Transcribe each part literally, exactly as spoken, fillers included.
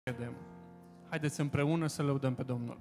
credem. Haideți împreună să lăudăm pe Domnul.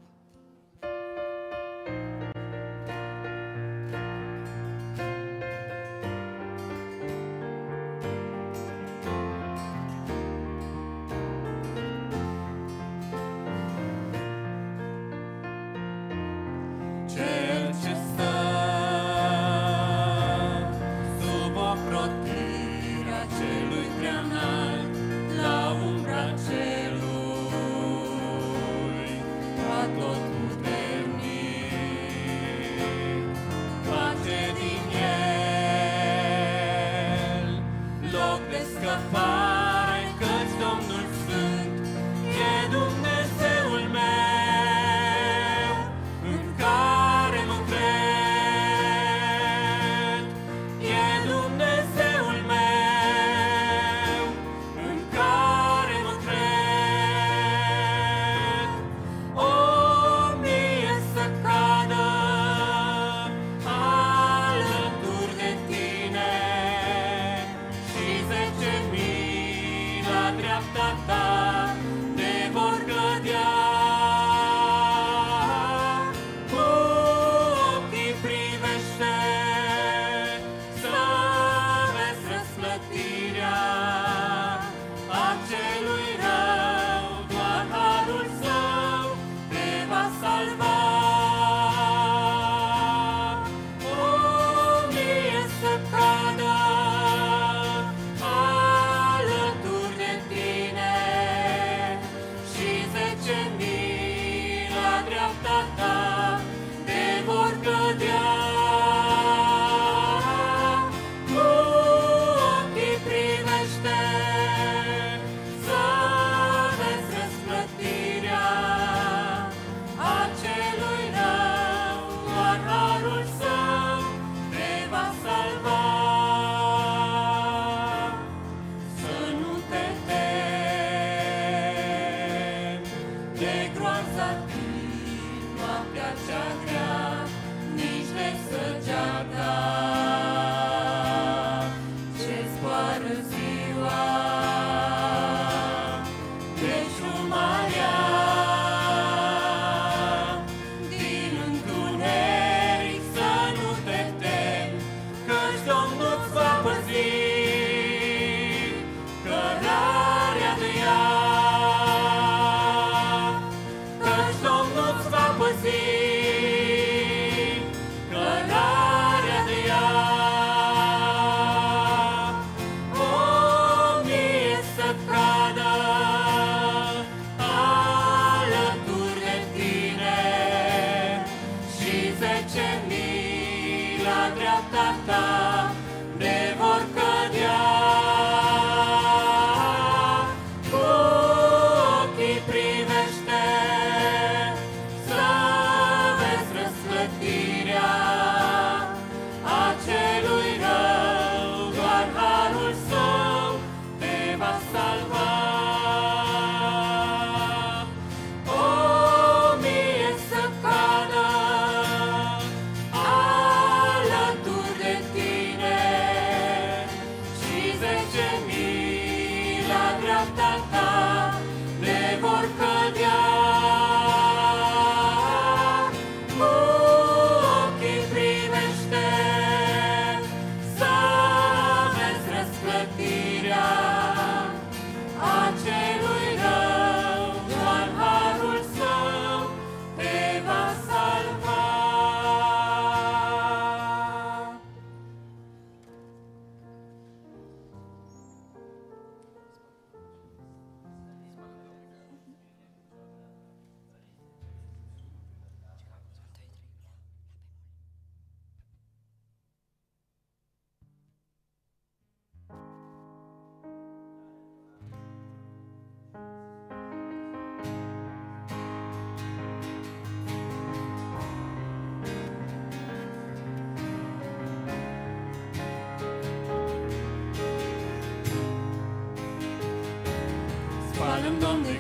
Spală-mi, Doamne,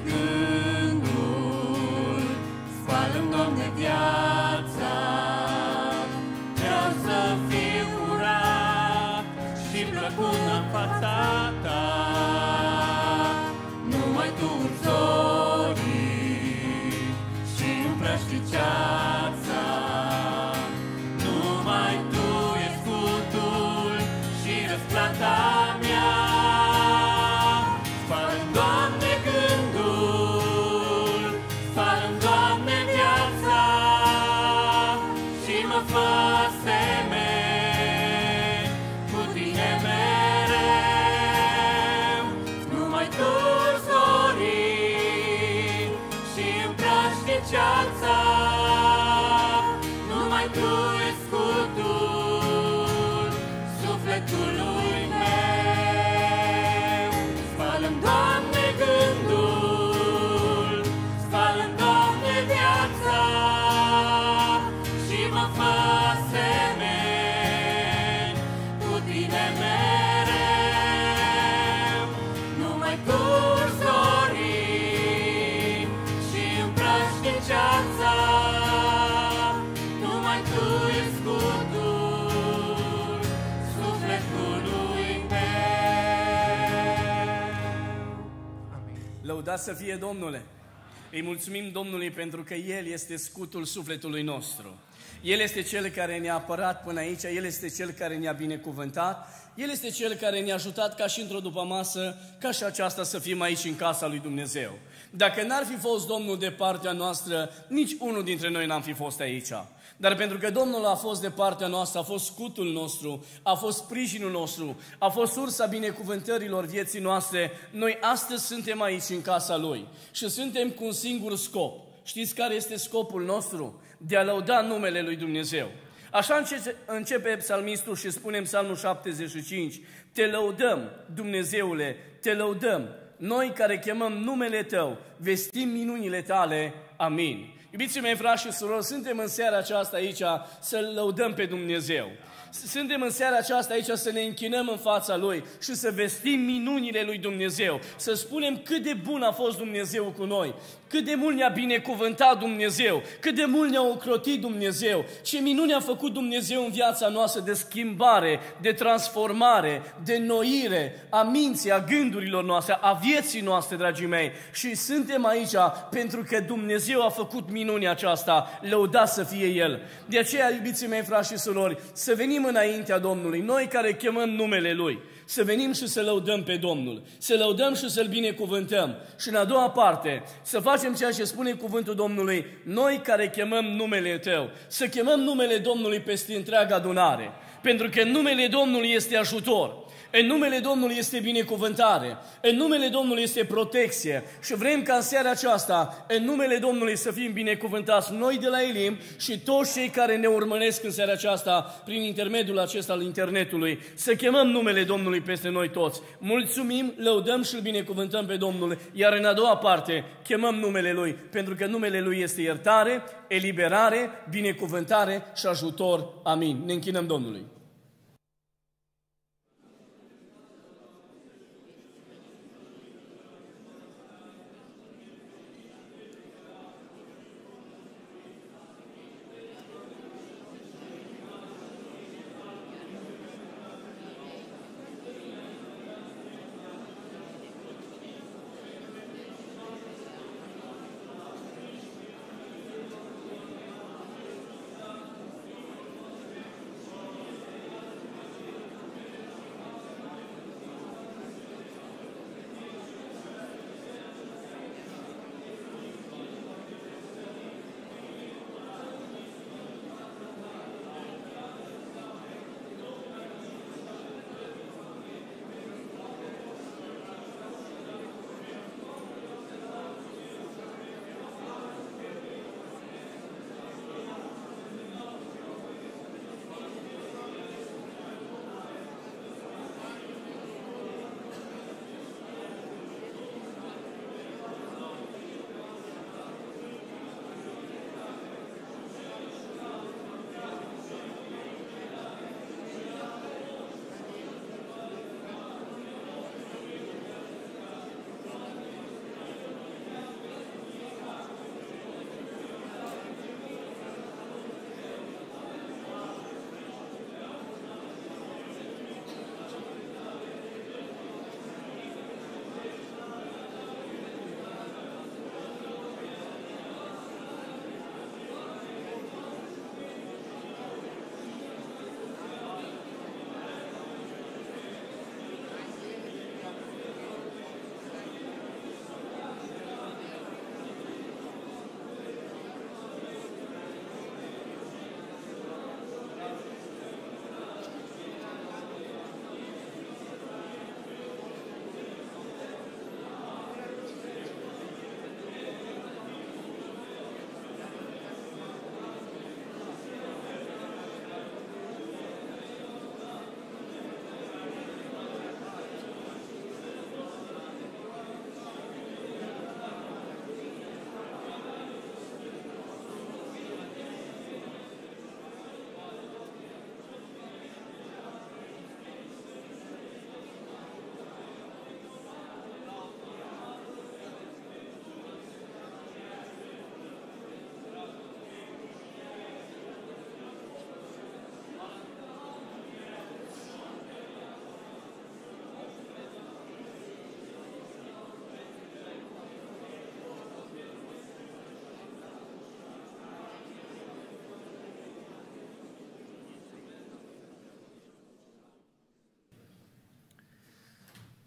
gândul, spală-mi, Doamne, viața. Vreau să fiu curat și plăcut în fața Ta. Numai Tu, Urso, Lăudați să fie Domnule! Îi mulțumim Domnului pentru că El este scutul sufletului nostru. El este Cel care ne-a apărat până aici, El este Cel care ne-a binecuvântat, El este Cel care ne-a ajutat ca și într-o dupămasă, ca și aceasta să fim aici în casa lui Dumnezeu. Dacă n-ar fi fost Domnul de partea noastră, nici unul dintre noi n-am fi fost aici. Dar pentru că Domnul a fost de partea noastră, a fost scutul nostru, a fost sprijinul nostru, a fost sursa binecuvântărilor vieții noastre, noi astăzi suntem aici în casa Lui și suntem cu un singur scop. Știți care este scopul nostru? De a lăuda numele Lui Dumnezeu. Așa începe psalmistul și spune în Psalmul șaptezeci și cinci, te lăudăm, Dumnezeule, te lăudăm, noi care chemăm numele Tău, vestim minunile Tale, amin. Iubiții mei, frați și surori, suntem în seara aceasta aici să-L lăudăm pe Dumnezeu. Suntem în seara aceasta aici să ne închinăm în fața Lui și să vestim minunile Lui Dumnezeu, să spunem cât de bun a fost Dumnezeu cu noi, cât de mult ne-a binecuvântat Dumnezeu, cât de mult ne-a ocrotit Dumnezeu, ce minuni a făcut Dumnezeu în viața noastră de schimbare, de transformare, de noire a minții, a gândurilor noastre, a vieții noastre, dragii mei. Și suntem aici pentru că Dumnezeu a făcut minunea aceasta, lăudat să fie El. De aceea, iubiții mei, frați și surori, să venim înaintea Domnului, noi care chemăm numele Lui, să venim și să lăudăm pe Domnul, să lăudăm și să-L binecuvântăm. Și în a doua parte, să facem ceea ce spune cuvântul Domnului, noi care chemăm numele Tău, să chemăm numele Domnului peste întreaga adunare, pentru că în numele Domnului este ajutor. În numele Domnului este binecuvântare, în numele Domnului este protecție și vrem ca în seara aceasta, în numele Domnului să fim binecuvântați noi de la Elim și toți cei care ne urmăresc în seara aceasta prin intermediul acesta al internetului, să chemăm numele Domnului peste noi toți. Mulțumim, lăudăm și îl binecuvântăm pe Domnul, iar în a doua parte chemăm numele Lui, pentru că numele Lui este iertare, eliberare, binecuvântare și ajutor. Amin. Ne închinăm Domnului.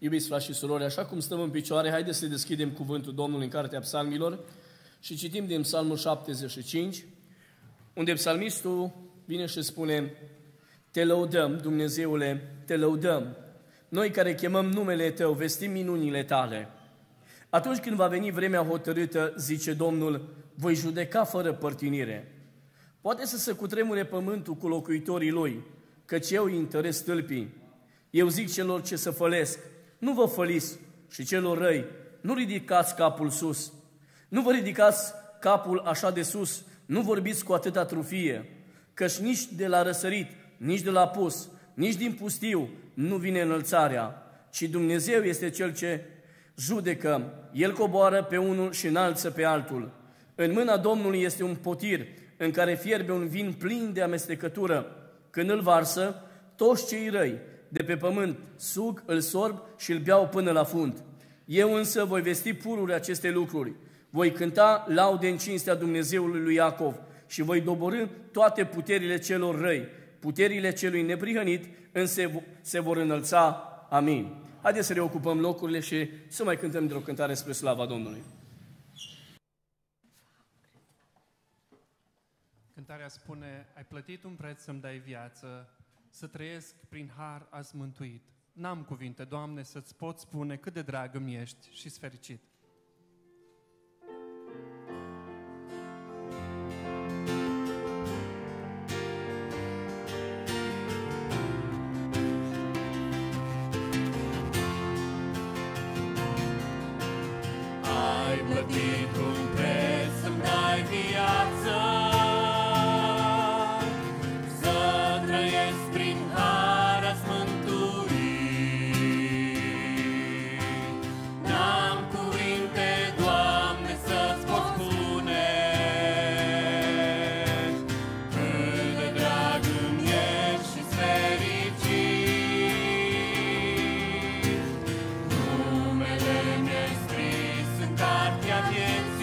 Iubiți frați și surori, așa cum stăm în picioare, haideți să deschidem cuvântul Domnului în Cartea Psalmilor și citim din Psalmul șaptezeci și cinci, unde psalmistul vine și spune: Te lăudăm, Dumnezeule, te lăudăm. Noi care chemăm numele Tău, vestim minunile Tale. Atunci când va veni vremea hotărâtă, zice Domnul, voi judeca fără părtinire. Poate să se cutremure pământul cu locuitorii lui, căci eu îi întăresc stâlpii. Eu zic celor ce să fălesc, nu vă făliți, și celor răi, nu ridicați capul sus. Nu vă ridicați capul așa de sus, nu vorbiți cu atâta trufie, căci nici de la răsărit, nici de la pus, nici din pustiu nu vine înălțarea, ci Dumnezeu este Cel ce judecă. El coboară pe unul și înalță pe altul. În mâna Domnului este un potir în care fierbe un vin plin de amestecătură. Când îl varsă, toți cei răi de pe pământ sug, îl sorb și îl beau până la fund. Eu însă voi vesti pururi aceste lucruri. Voi cânta laude în cinstea Dumnezeului lui Iacov și voi doborî toate puterile celor răi. Puterile celui neprihănit însă se vor înălța. Amin. Haideți să reocupăm locurile și să mai cântăm de o cântare spre slava Domnului. Cântarea spune: ai plătit un preț să-mi dai viață, să trăiesc prin har azi mântuit. N-am cuvinte, Doamne, să-ți pot spune cât de dragă mi ești și-s fericit. Ai plătit un preț să-mi dai viață, să trăiesc prin har azi mântuit. N-am cuvinte, Doamne, să-ți pot spune cât de drag îmi ești și-s fericit. Numele mi-ai scris în cartea vieții,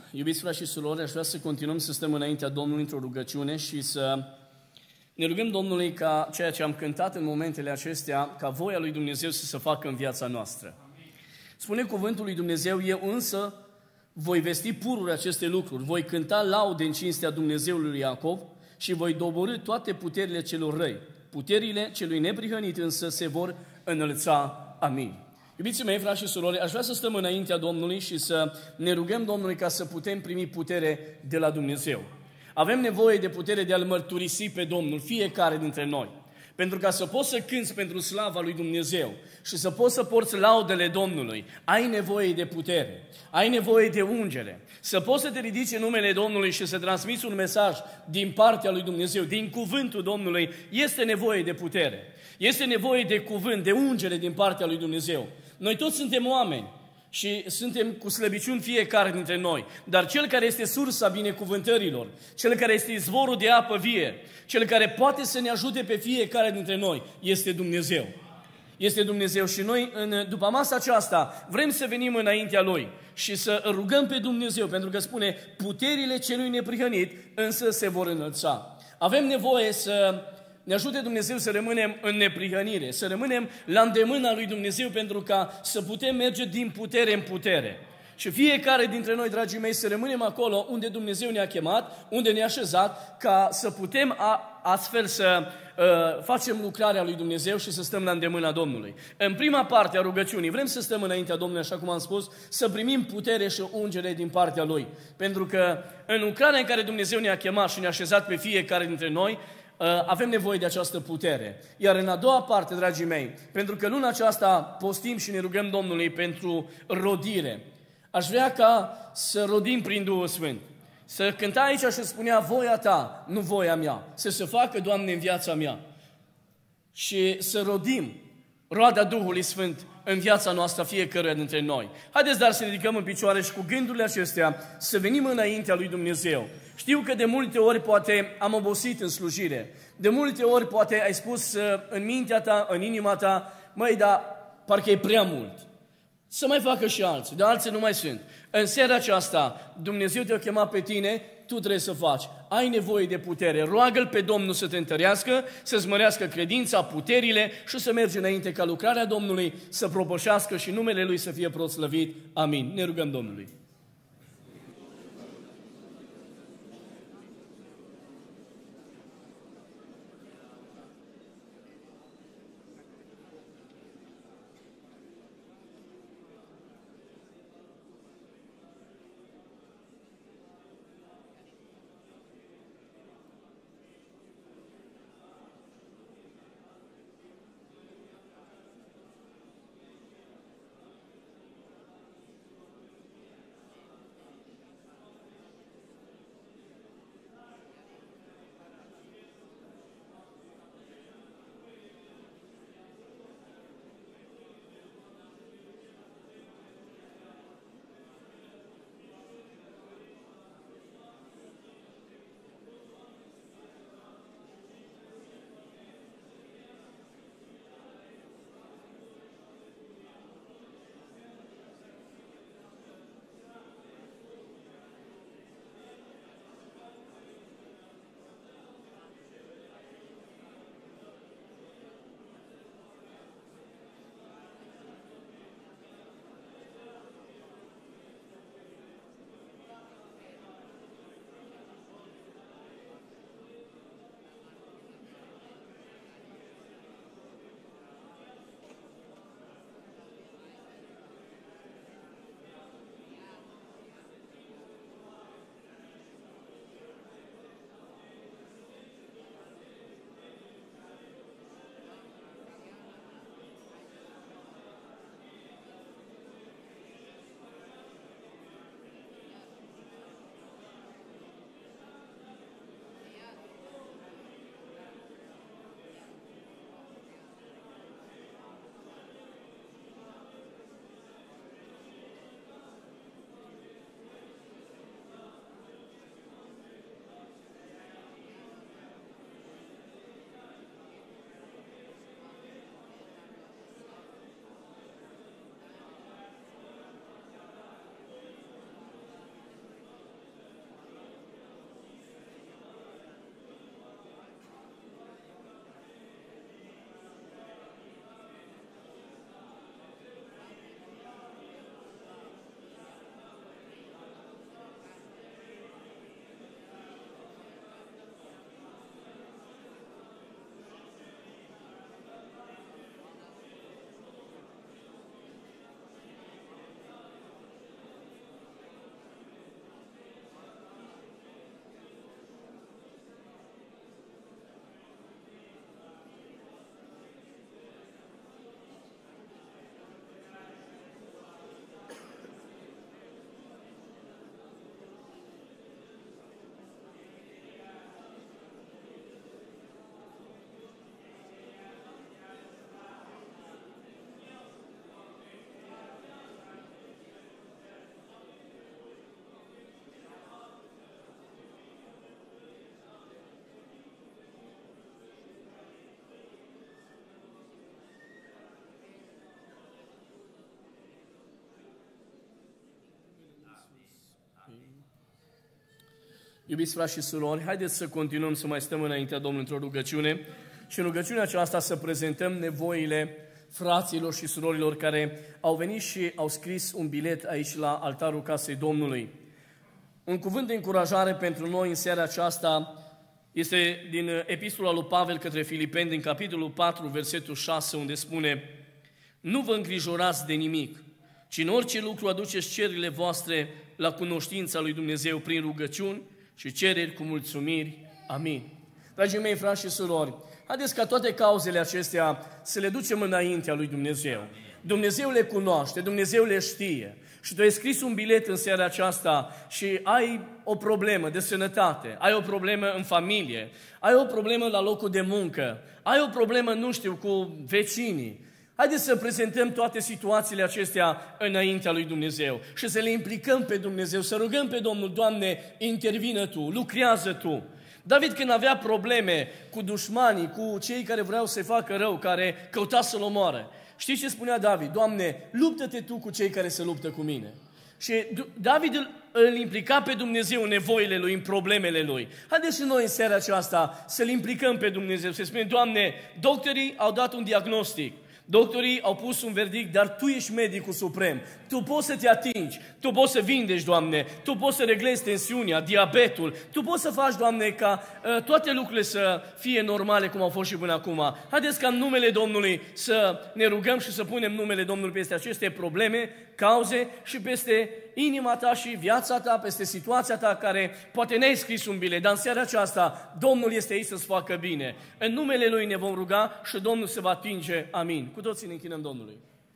Iubiți frați și surori, aș vrea să continuăm să stăm înaintea Domnului într-o rugăciune și să ne rugăm Domnului ca ceea ce am cântat în momentele acestea, ca voia lui Dumnezeu să se facă în viața noastră. Spune cuvântul lui Dumnezeu, eu însă voi vesti pururi aceste lucruri, voi cânta laude în cinstea Dumnezeului lui Iacov și voi doborî toate puterile celor răi. Puterile celui neprihănit însă se vor înălța. Amin. Iubiții mei, frați și surori, aș vrea să stăm înaintea Domnului și să ne rugăm Domnului ca să putem primi putere de la Dumnezeu. Avem nevoie de putere de a-L mărturisi pe Domnul, fiecare dintre noi. Pentru ca să poți să cânți pentru slava lui Dumnezeu și să poți să porți laudele Domnului, ai nevoie de putere, ai nevoie de ungere. Să poți să te ridici în numele Domnului și să transmiți un mesaj din partea lui Dumnezeu, din cuvântul Domnului, este nevoie de putere. Este nevoie de cuvânt, de ungere din partea lui Dumnezeu. Noi toți suntem oameni și suntem cu slăbiciuni fiecare dintre noi, dar Cel care este sursa binecuvântărilor, Cel care este izvorul de apă vie, Cel care poate să ne ajute pe fiecare dintre noi, este Dumnezeu. Este Dumnezeu și noi, în, după masa aceasta, vrem să venim înaintea Lui și să rugăm pe Dumnezeu, pentru că spune, puterile celui neprihănit însă se vor înălța. Avem nevoie să ne ajute Dumnezeu să rămânem în neprihănire, să rămânem la îndemâna lui Dumnezeu pentru ca să putem merge din putere în putere. Și fiecare dintre noi, dragii mei, să rămânem acolo unde Dumnezeu ne-a chemat, unde ne-a așezat, ca să putem a, astfel să uh, facem lucrarea lui Dumnezeu și să stăm la îndemâna Domnului. În prima parte a rugăciunii vrem să stăm înaintea Domnului, așa cum am spus, să primim putere și ungere din partea Lui. Pentru că în lucrarea în care Dumnezeu ne-a chemat și ne-a așezat pe fiecare dintre noi, avem nevoie de această putere. Iar în a doua parte, dragii mei, pentru că luna aceasta postim și ne rugăm Domnului pentru rodire, aș vrea ca să rodim prin Duhul Sfânt. Să cânta aici și spunea, voia Ta, nu voia mea. Să se facă, Doamne, în viața mea. Și să rodim roada Duhului Sfânt în viața noastră fiecăruia dintre noi. Haideți dar să ne ridicăm în picioare și cu gândurile acestea să venim înaintea lui Dumnezeu. Știu că de multe ori poate am obosit în slujire. De multe ori poate ai spus în mintea ta, în inima ta, măi, dar parcă e prea mult. Să mai facă și alții, dar alții nu mai sunt. În seara aceasta, Dumnezeu te-a chemat pe tine, tu trebuie să faci. Ai nevoie de putere. Roagă-L pe Domnul să te întărească, să-ți mărească credința, puterile și să mergi înainte ca lucrarea Domnului să propășească și numele Lui să fie proslăvit. Amin. Ne rugăm Domnului. Iubiți frați și surori, haideți să continuăm să mai stăm înaintea Domnului într-o rugăciune și în rugăciunea aceasta să prezentăm nevoile fraților și surorilor care au venit și au scris un bilet aici la altarul casei Domnului. Un cuvânt de încurajare pentru noi în seara aceasta este din epistola lui Pavel către Filipeni, din capitolul patru, versetul șase, unde spune: nu vă îngrijorați de nimic, ci în orice lucru aduceți cererile voastre la cunoștința lui Dumnezeu prin rugăciuni și cereri cu mulțumiri. Amin. Dragii mei, frați și surori, haideți ca toate cauzele acestea să le ducem înaintea lui Dumnezeu. Dumnezeu le cunoaște, Dumnezeu le știe. Și tu ai scris un bilet în seara aceasta și ai o problemă de sănătate, ai o problemă în familie, ai o problemă la locul de muncă, ai o problemă, nu știu, cu vecinii. Haideți să prezentăm toate situațiile acestea înaintea lui Dumnezeu și să le implicăm pe Dumnezeu, să rugăm pe Domnul: Doamne, intervină Tu, lucrează Tu. David, când avea probleme cu dușmanii, cu cei care vreau să-i facă rău, care căuta să-l omoare, știți ce spunea David? Doamne, luptă-te Tu cu cei care se luptă cu mine. Și David îl, îl implica pe Dumnezeu în nevoile lui, în problemele lui. Haideți și noi în seara aceasta să-L implicăm pe Dumnezeu, să spunem: Doamne, doctorii au dat un diagnostic, doctorii au pus un verdict, dar Tu ești medicul suprem. Tu poți să te atingi, Tu poți să vindești, Doamne, Tu poți să reglezi tensiunea, diabetul, Tu poți să faci, Doamne, ca uh, toate lucrurile să fie normale cum au fost și până acum. Haideți ca în numele Domnului să ne rugăm și să punem numele Domnului peste aceste probleme, cauze și peste inima ta și viața ta, peste situația ta care poate n-ai scris un bilet, dar în seara aceasta Domnul este aici să-ți facă bine. În numele Lui ne vom ruga și Domnul se va atinge. Amin. Cu toții ne închinăm Domnului.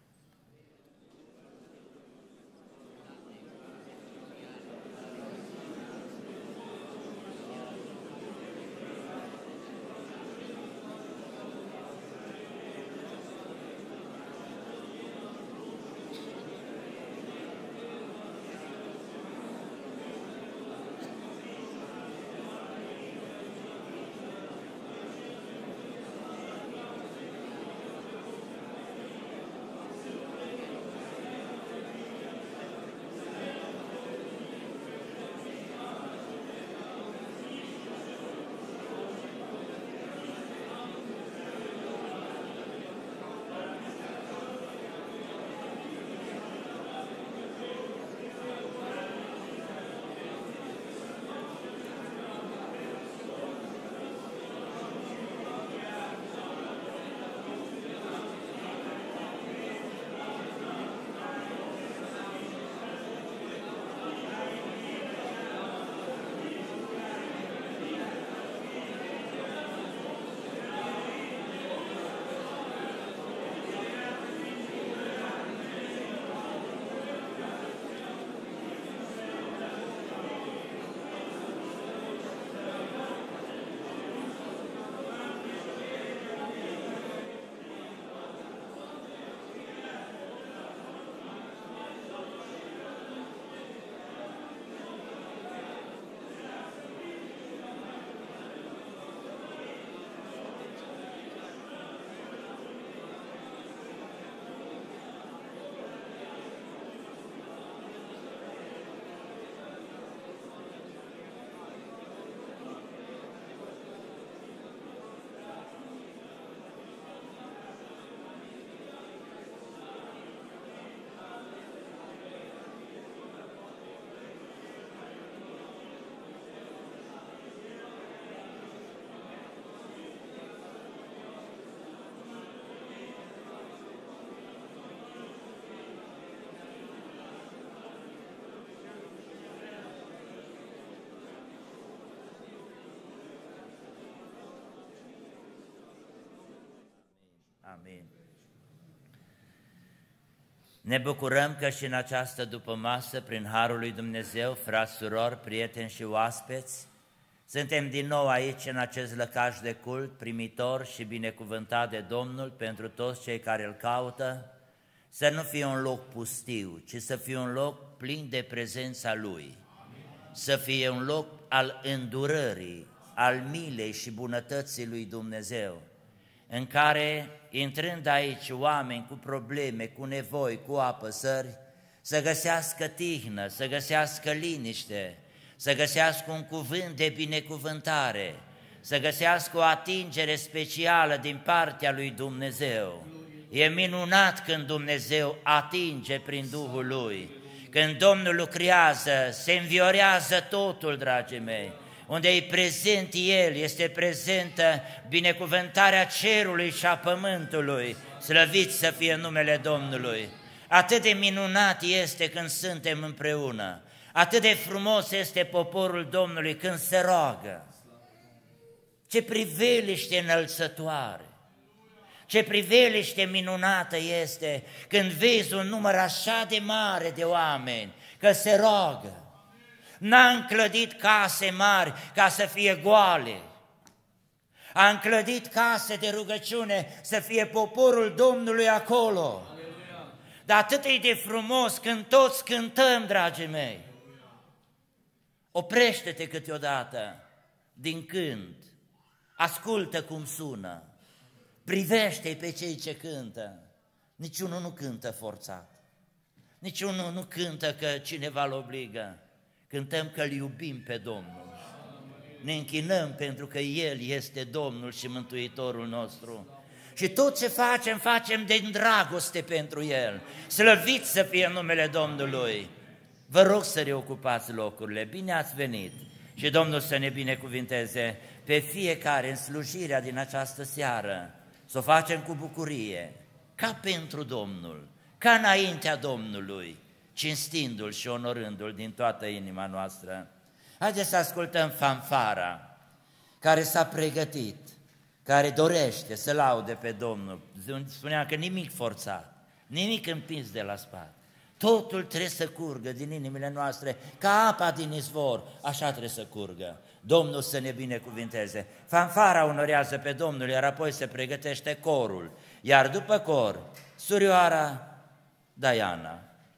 Amin. Ne bucurăm că și în această dupămasă, prin harul lui Dumnezeu, frați, surori, prieteni și oaspeți, suntem din nou aici în acest lăcaș de cult, primitor și binecuvântat de Domnul pentru toți cei care îl caută, să nu fie un loc pustiu, ci să fie un loc plin de prezența Lui, să fie un loc al îndurării, al milei și bunătății lui Dumnezeu, în care, intrând aici oameni cu probleme, cu nevoi, cu apăsări, să găsească tihnă, să găsească liniște, să găsească un cuvânt de binecuvântare, să găsească o atingere specială din partea lui Dumnezeu. E minunat când Dumnezeu atinge prin Duhul Lui, când Domnul lucrează, se înviorează totul, dragii mei. Unde e prezent El, este prezentă binecuvântarea cerului și a pământului, slăvit să fie numele Domnului. Atât de minunat este când suntem împreună, atât de frumos este poporul Domnului când se roagă. Ce priveliște înălțătoare, ce priveliște minunată este când vezi un număr așa de mare de oameni că se roagă. N-a înclădit case mari ca să fie goale, a înclădit case de rugăciune să fie poporul Domnului acolo. Dar atât e de frumos când toți cântăm, dragii mei. Oprește-te câteodată din cânt, ascultă cum sună, privește-i pe cei ce cântă. Niciunul nu cântă forțat, niciunul nu cântă că cineva îl obligă. Cântăm că îl iubim pe Domnul, ne închinăm pentru că El este Domnul și Mântuitorul nostru. Și tot ce facem, facem din dragoste pentru El. Slăvit să fie numele Domnului. Vă rog să reocupați locurile, bine ați venit și Domnul să ne binecuvinteze pe fiecare în slujirea din această seară. Să o facem cu bucurie, ca pentru Domnul, ca înaintea Domnului, cinstindu-L și onorându-L din toată inima noastră. Haideți să ascultăm fanfara care s-a pregătit, care dorește să laude pe Domnul. Spuneam că nimic forțat, nimic împins de la spate. Totul trebuie să curgă din inimile noastre, ca apa din izvor, așa trebuie să curgă. Domnul să ne binecuvinteze. Fanfara onorează pe Domnul, iar apoi se pregătește corul. Iar după cor, surioara Diana,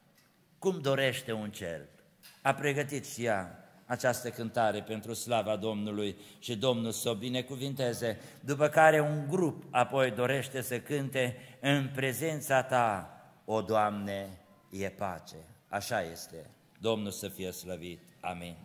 cum dorește un cerb, a pregătit și ea această cântare pentru slava Domnului și Domnul să o binecuvinteze, după care un grup apoi dorește să cânte în prezența Ta, o Doamne, e pace. Așa este. Domnul să fie slăvit. Amin.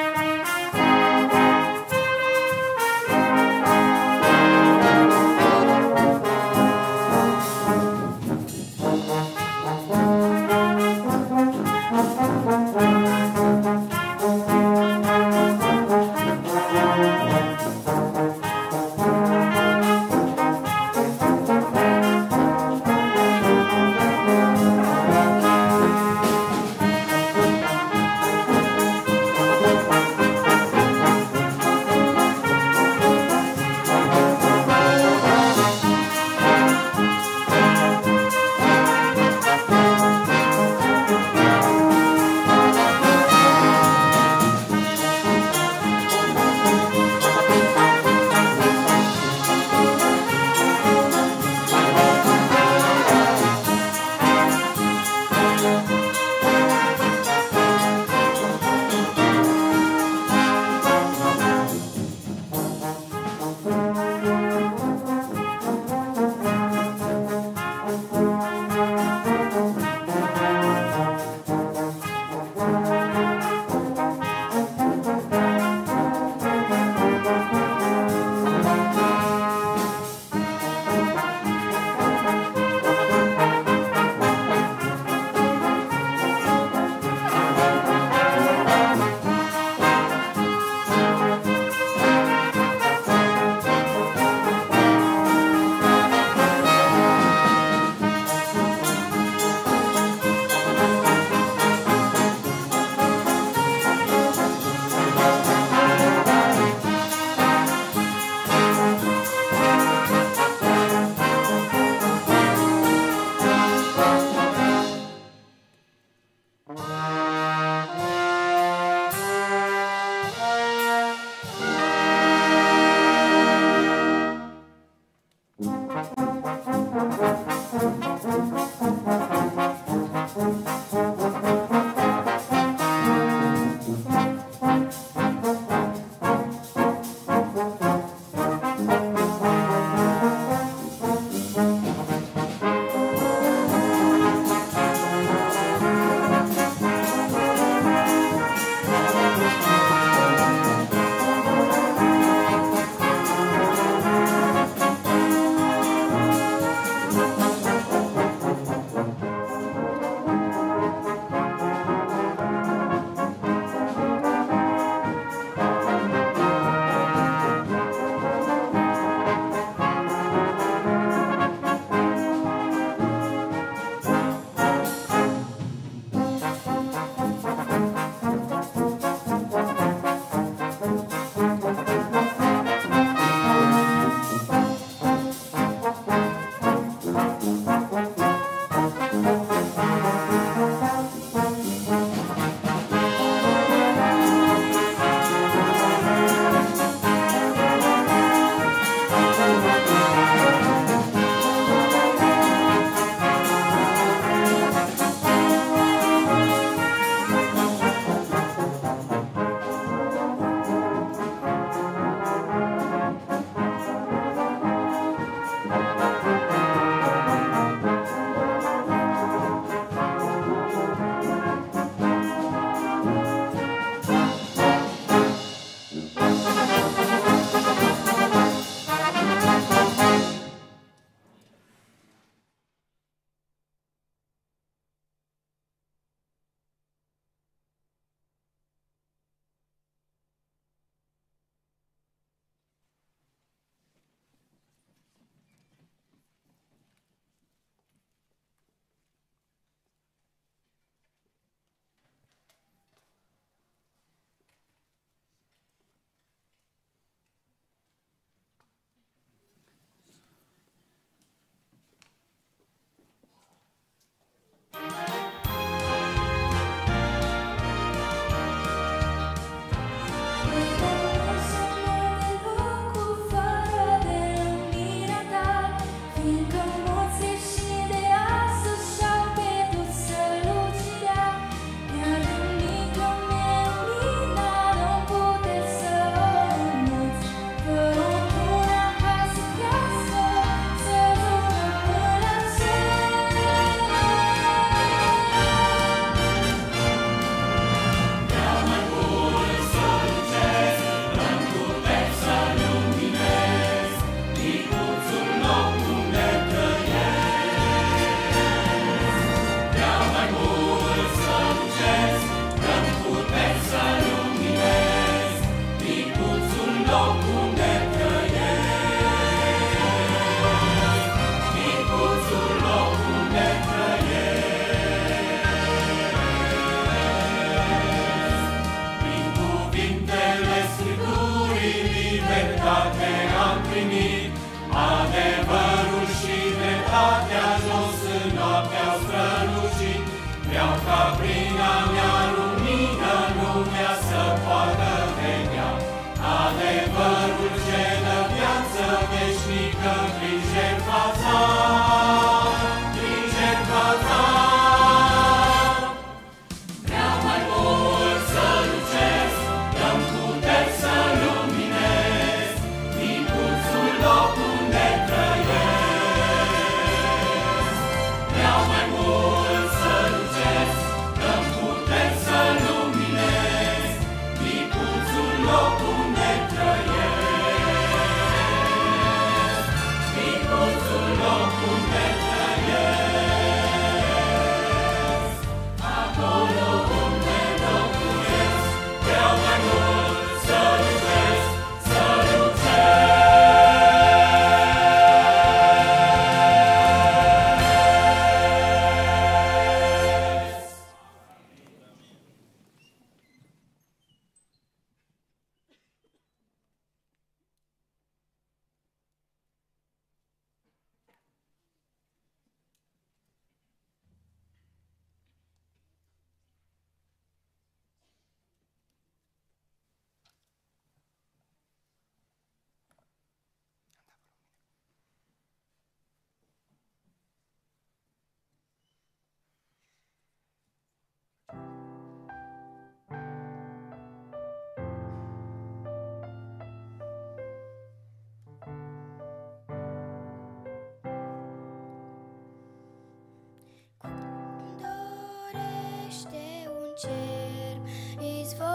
Thank you.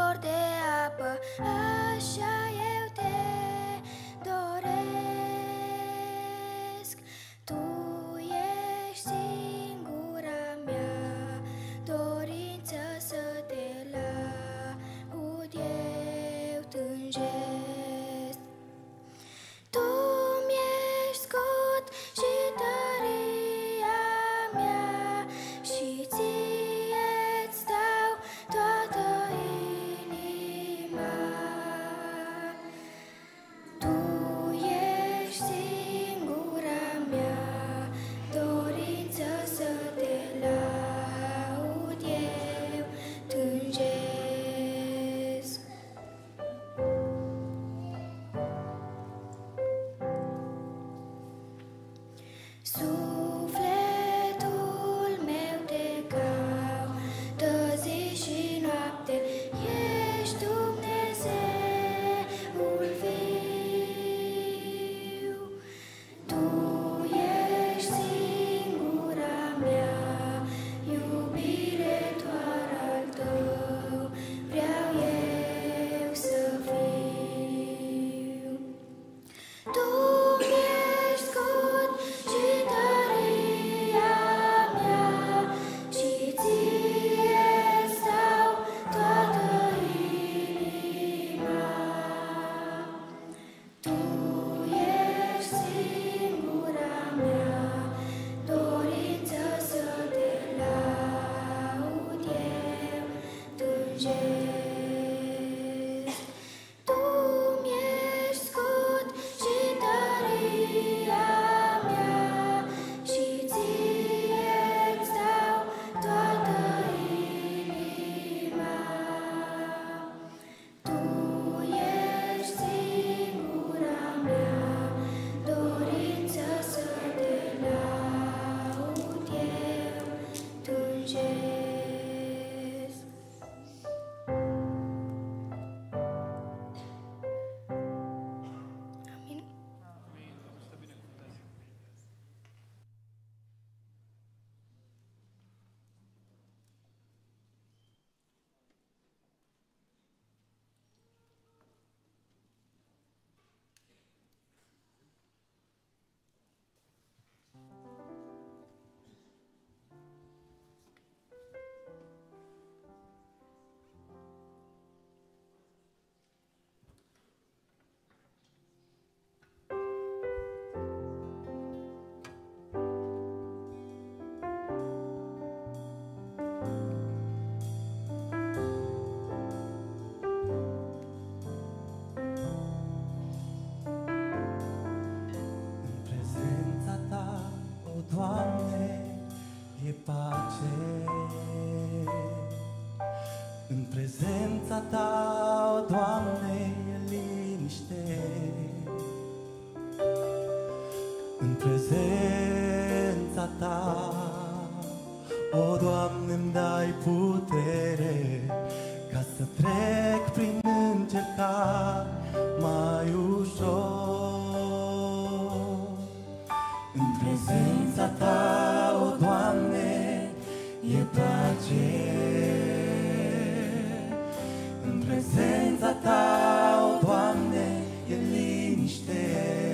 dor de apă, așa eu te doresc. Tu ești singura mea dorință, să te laud eu tânjesc. Tu mi-ești scut și tăria mea și ție-ți dau toată inima. Tu ești singura mea dorință, să te laud eu tânjesc. Sufletul meu te caută zi și noapte, ești Dumnezeul viu. Tu ești singura mea iubire, doar al tău vreau eu să fiu. Tu mi-ești scut și tăria mea și ție-ți dau toată inima. Tu ești singura mea dorință, să te laud eu tânjesc. Tu mi-ești scut și tăria mea și ție-ți dau toată inima. Tu ești singura mea dorință, să te laud eu tânjesc. Amin. În prezența Ta, o Doamne, e pace. În prezența Ta, o Doamne, e liniște. În prezența Ta, o Doamne, îmi dai putere ca să trec prin încercare mai ușor. În prezența Ta, o Doamne, e pace. În prezența Ta, o Doamne, e liniște.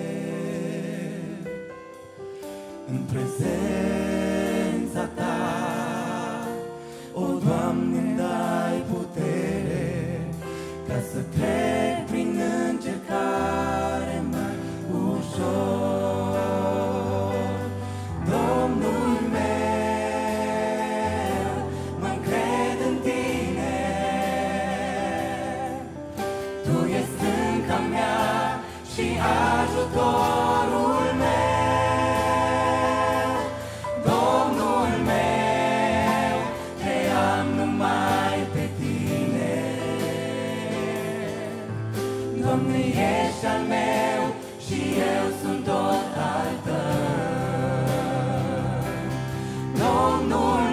În prezența Ta, o Doamne, îmi dai putere ca să trec prin încercare mai ușor. Domnul meu, mă-ncred în Tine. Tu ești stânca mea și ajutorul meu. Domnul meu, te am numai pe Tine. Doamne, ești al meu și eu sunt tot al Tău. Domnul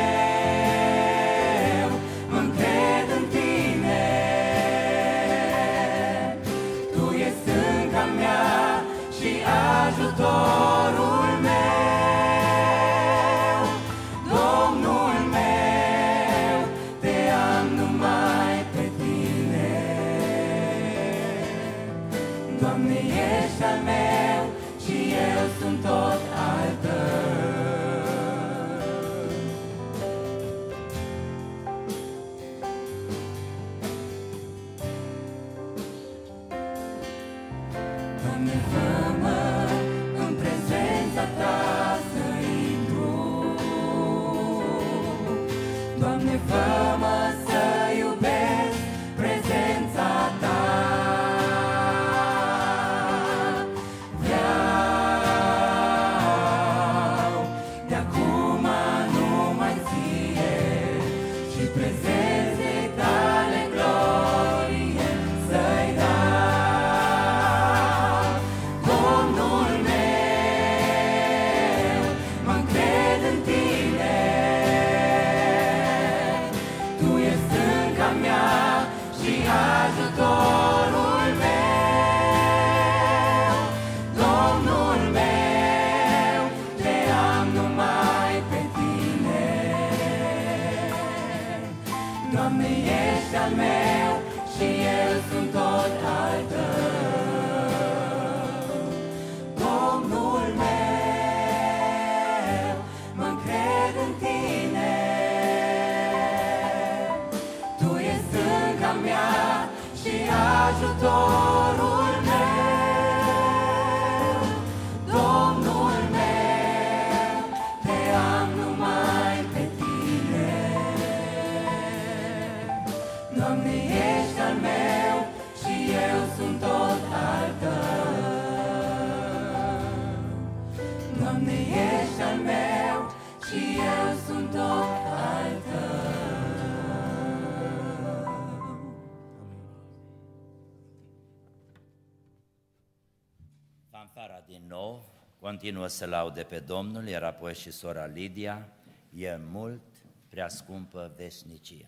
meu, mă-ncred în Tine. Tu ești stânca mea și ajutorul meu. Domnul meu, te am numai pe Tine. Doamne, ești al meu și eu sunt tot al Tău. Doamne, fă-mă în prezența Ta să intru. Doamne, fă-mă să iubesc prezența Ta. Vreau de acum numai Ție și prezenței Tale glorie să-i dau. Domnul meu, mă-ncred în Tine, Tu ești stânca mea și ajutorul meu. Domnul meu, Te am numai pe Tine. Doamne, ești al meu și eu sunt tot al Tău. Domnul meu, mă-ncred în Tine, Tu ești stânca mea și ajutorul meu. Domnul meu, Te am numai pe Tine. Doamne, ești al meu și eu sunt tot al Tău. Doamne, ești al meu și eu sunt tot al Tău. Fanfara din nou continuă să laude pe Domnul, iar apoi și sora Lidia, e mult prea scumpă veșnicia.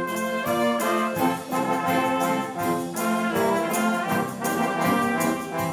Doamne,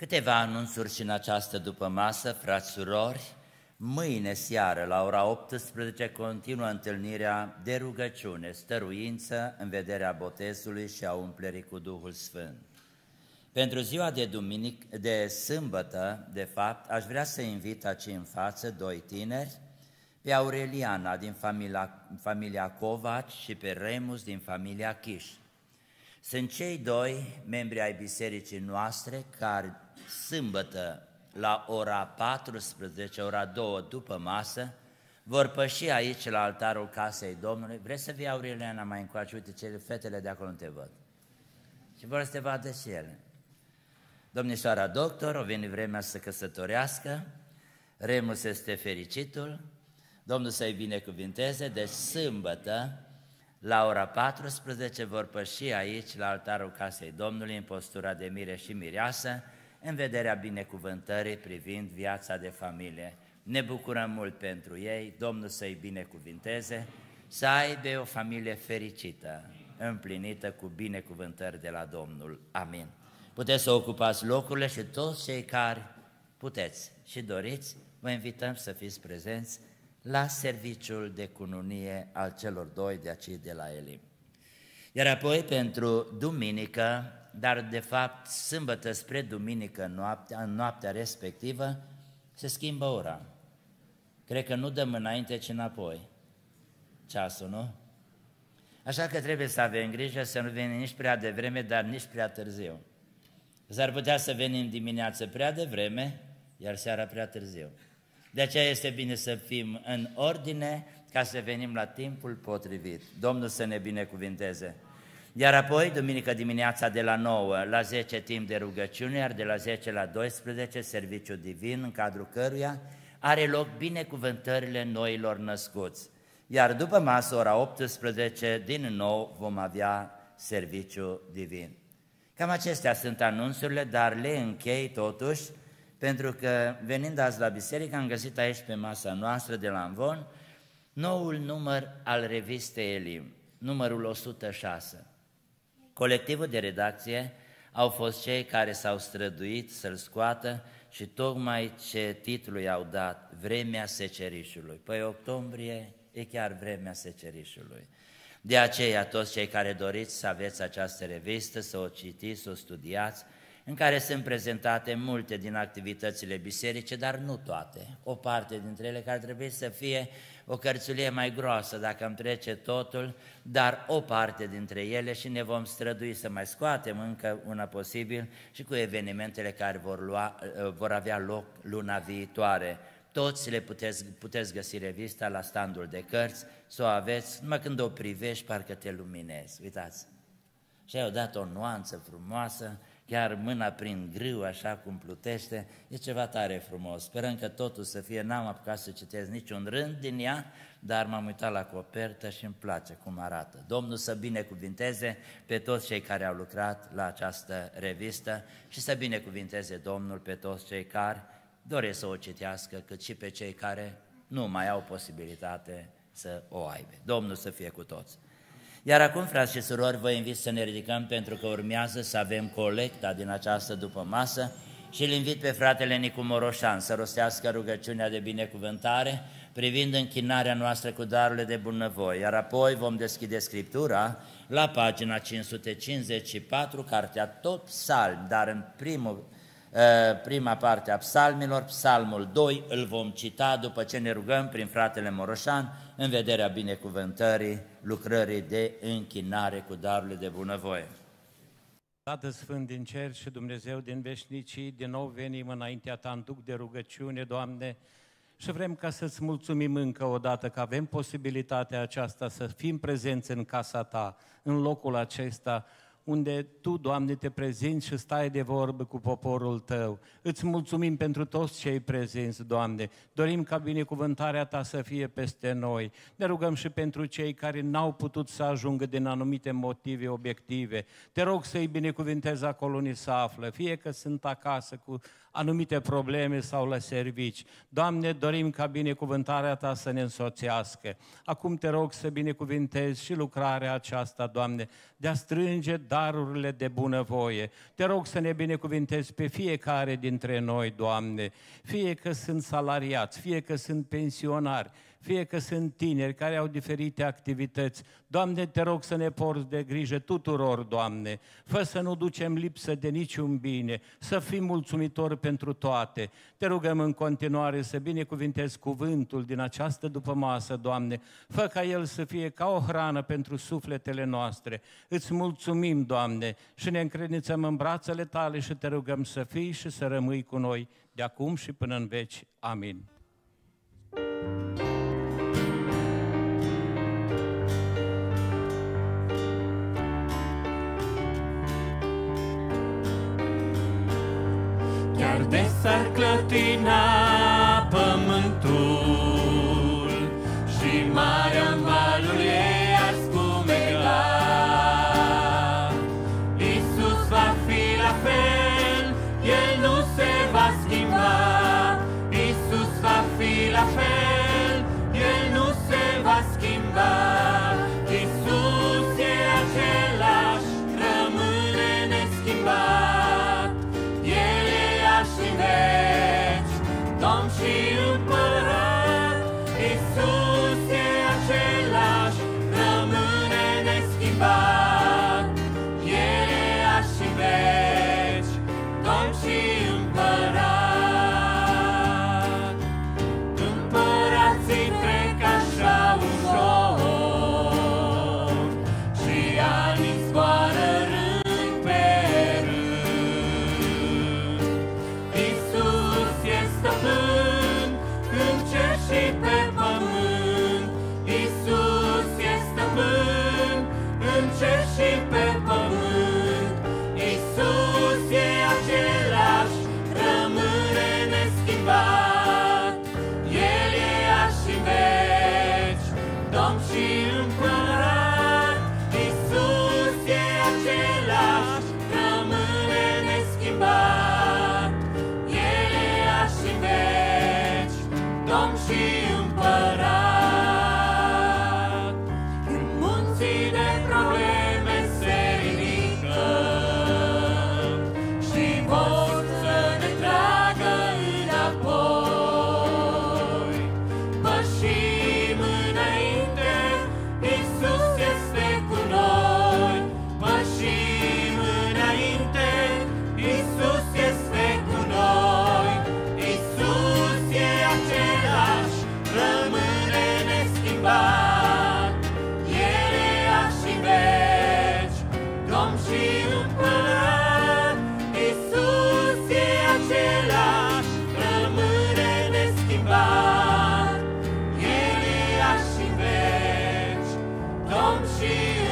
Câteva anunțuri și în această dupămasă, frați, surori. Mâine seară, la ora optsprezece, continuă întâlnirea de rugăciune, stăruință în vederea botezului și a umplerii cu Duhul Sfânt. Pentru ziua de, duminic, de sâmbătă, de fapt, aș vrea să invit aici în față doi tineri, pe Aureliana din familia, familia Covaci și pe Remus din familia Chiș. Sunt cei doi membri ai bisericii noastre care sâmbătă la ora paisprezece, ora două după masă, vor păși aici la altarul casei Domnului. Vrei să vii, Aureliana, mai încoace? Uite, cele fetele de acolo nu te văd. Și vor să te vadă și ele. Domnișoara doctor, a venit vremea să se căsătorească, Remus este fericitul, Domnul să-i binecuvinteze, deci sâmbătă, la ora paisprezece, vor păși aici, la altarul casei Domnului, în postura de mire și mireasă, în vederea binecuvântării privind viața de familie. Ne bucurăm mult pentru ei, Domnul să-i binecuvinteze, să aibă o familie fericită, împlinită cu binecuvântări de la Domnul. Amin. Puteți să ocupați locurile și toți cei care puteți și doriți, vă invităm să fiți prezenți la serviciul de cununie al celor doi de aici de la Elim. Iar apoi pentru duminică, dar de fapt sâmbătă spre duminică noaptea, în noaptea respectivă, se schimbă ora. Cred că nu dăm înainte, ci înapoi ceasul, nu? Așa că trebuie să avem grijă să nu venim nici prea devreme, dar nici prea târziu. S-ar putea să venim dimineață prea devreme, iar seara prea târziu. De aceea este bine să fim în ordine ca să venim la timpul potrivit. Domnul să ne binecuvinteze. Iar apoi, duminică dimineața de la nouă la zece timp de rugăciune, iar de la zece la douăsprezece serviciu divin, în cadrul căruia are loc binecuvântările noilor născuți. Iar după masă, ora optsprezece, din nou vom avea serviciu divin. Cam acestea sunt anunțurile, dar le închei totuși, pentru că venind azi la biserică am găsit aici pe masa noastră de la Amvon noul număr al revistei Elim, numărul o sută șase. Colectivul de redacție au fost cei care s-au străduit să-l scoată și tocmai ce titlu i-au dat, Vremea secerișului. Păi octombrie e chiar vremea secerișului. De aceea toți cei care doriți să aveți această revistă, să o citiți, să o studiați, în care sunt prezentate multe din activitățile biserice, dar nu toate. O parte dintre ele care trebuie să fie o cărțulie mai groasă, dacă îmi trece totul, dar o parte dintre ele și ne vom strădui să mai scoatem încă una posibil și cu evenimentele care vor, lua, vor avea loc luna viitoare. Toți le puteți, puteți găsi revista la standul de cărți, să o aveți, numai când o privești, parcă te luminezi. Uitați! Și ai dat o nuanță frumoasă, chiar mâna prin grâu, așa cum plutește, e ceva tare frumos. Sperăm că totul să fie, n-am apucat să citesc niciun rând din ea, dar m-am uitat la copertă și îmi place cum arată. Domnul să binecuvinteze pe toți cei care au lucrat la această revistă și să binecuvinteze Domnul pe toți cei care doresc să o citească, cât și pe cei care nu mai au posibilitate să o aibă. Domnul să fie cu toți. Iar acum, frați și surori, vă invit să ne ridicăm pentru că urmează să avem colecta din această dupămasă și îl invit pe fratele Nicu Moroșan să rostească rugăciunea de binecuvântare privind închinarea noastră cu darurile de bunăvoie. Iar apoi vom deschide Scriptura la pagina cinci sute cincizeci și patru, cartea tot psalm, dar în primul prima parte a psalmilor, psalmul doi, îl vom cita după ce ne rugăm prin fratele Moroșan în vederea binecuvântării lucrării de închinare cu darurile de bunăvoie. Tată Sfânt din cer și Dumnezeu din veșnicii, din nou venim înaintea Ta în duc de rugăciune, Doamne, și vrem ca să-ți mulțumim încă o dată că avem posibilitatea aceasta să fim prezenți în casa Ta, în locul acesta, unde Tu, Doamne, te prezinți și stai de vorbă cu poporul Tău. Îți mulțumim pentru toți cei prezenți, Doamne. Dorim ca binecuvântarea Ta să fie peste noi. Ne rugăm și pentru cei care n-au putut să ajungă din anumite motive obiective. Te rog să-i binecuvântezi acolo unde se află, fie că sunt acasă cu anumite probleme sau la servici. Doamne, dorim ca binecuvântarea Ta să ne însoțească. Acum te rog să binecuvintezi și lucrarea aceasta, Doamne, de a strânge darurile de bunăvoie. Te rog să ne binecuvintezi pe fiecare dintre noi, Doamne, fie că sunt salariați, fie că sunt pensionari, fie că sunt tineri care au diferite activități. Doamne, te rog să ne porți de grijă tuturor, Doamne, fă să nu ducem lipsă de niciun bine, să fim mulțumitori pentru toate. Te rugăm în continuare să binecuvintezi cuvântul din această dupămasă, Doamne, fă ca el să fie ca o hrană pentru sufletele noastre. Îți mulțumim, Doamne, și ne încredințăm în brațele Tale și te rugăm să fii și să rămâi cu noi de acum și până în veci. Amin. Chiar de s-ar clătina pământul și marea în valul ei ar spumega, Iisus va fi la fel, El nu se va schimba. Iisus va fi la fel, El nu se va schimba. Iisus e același, rămâne neschimbat. El e și veci, Domn și Împărat. Iisus e același, rămâne neschimbat. El e și veci, Domn și Împărat. Împărații trec așa ușor și anii zboară rând pe stăpân în cer și pe pământ. Iisus e stăpân în cer și pe pământ. Iisus e același, rămâne neschimbat. El e azi și veci, Domn și Împărat. Iisus e același, rămâne neschimbat. Domn și Împărat. Când munții de probleme se ridică și vor să ne tragă înapoi, pășim înainte, Iisus este cu noi. Pășim înainte, Iisus este cu noi. Iisus e același, rămâne neschimbat. El e azi și veci, Domn și Împărat. Iisus e același, rămâne neschimbat. El e azi și veci, Domn și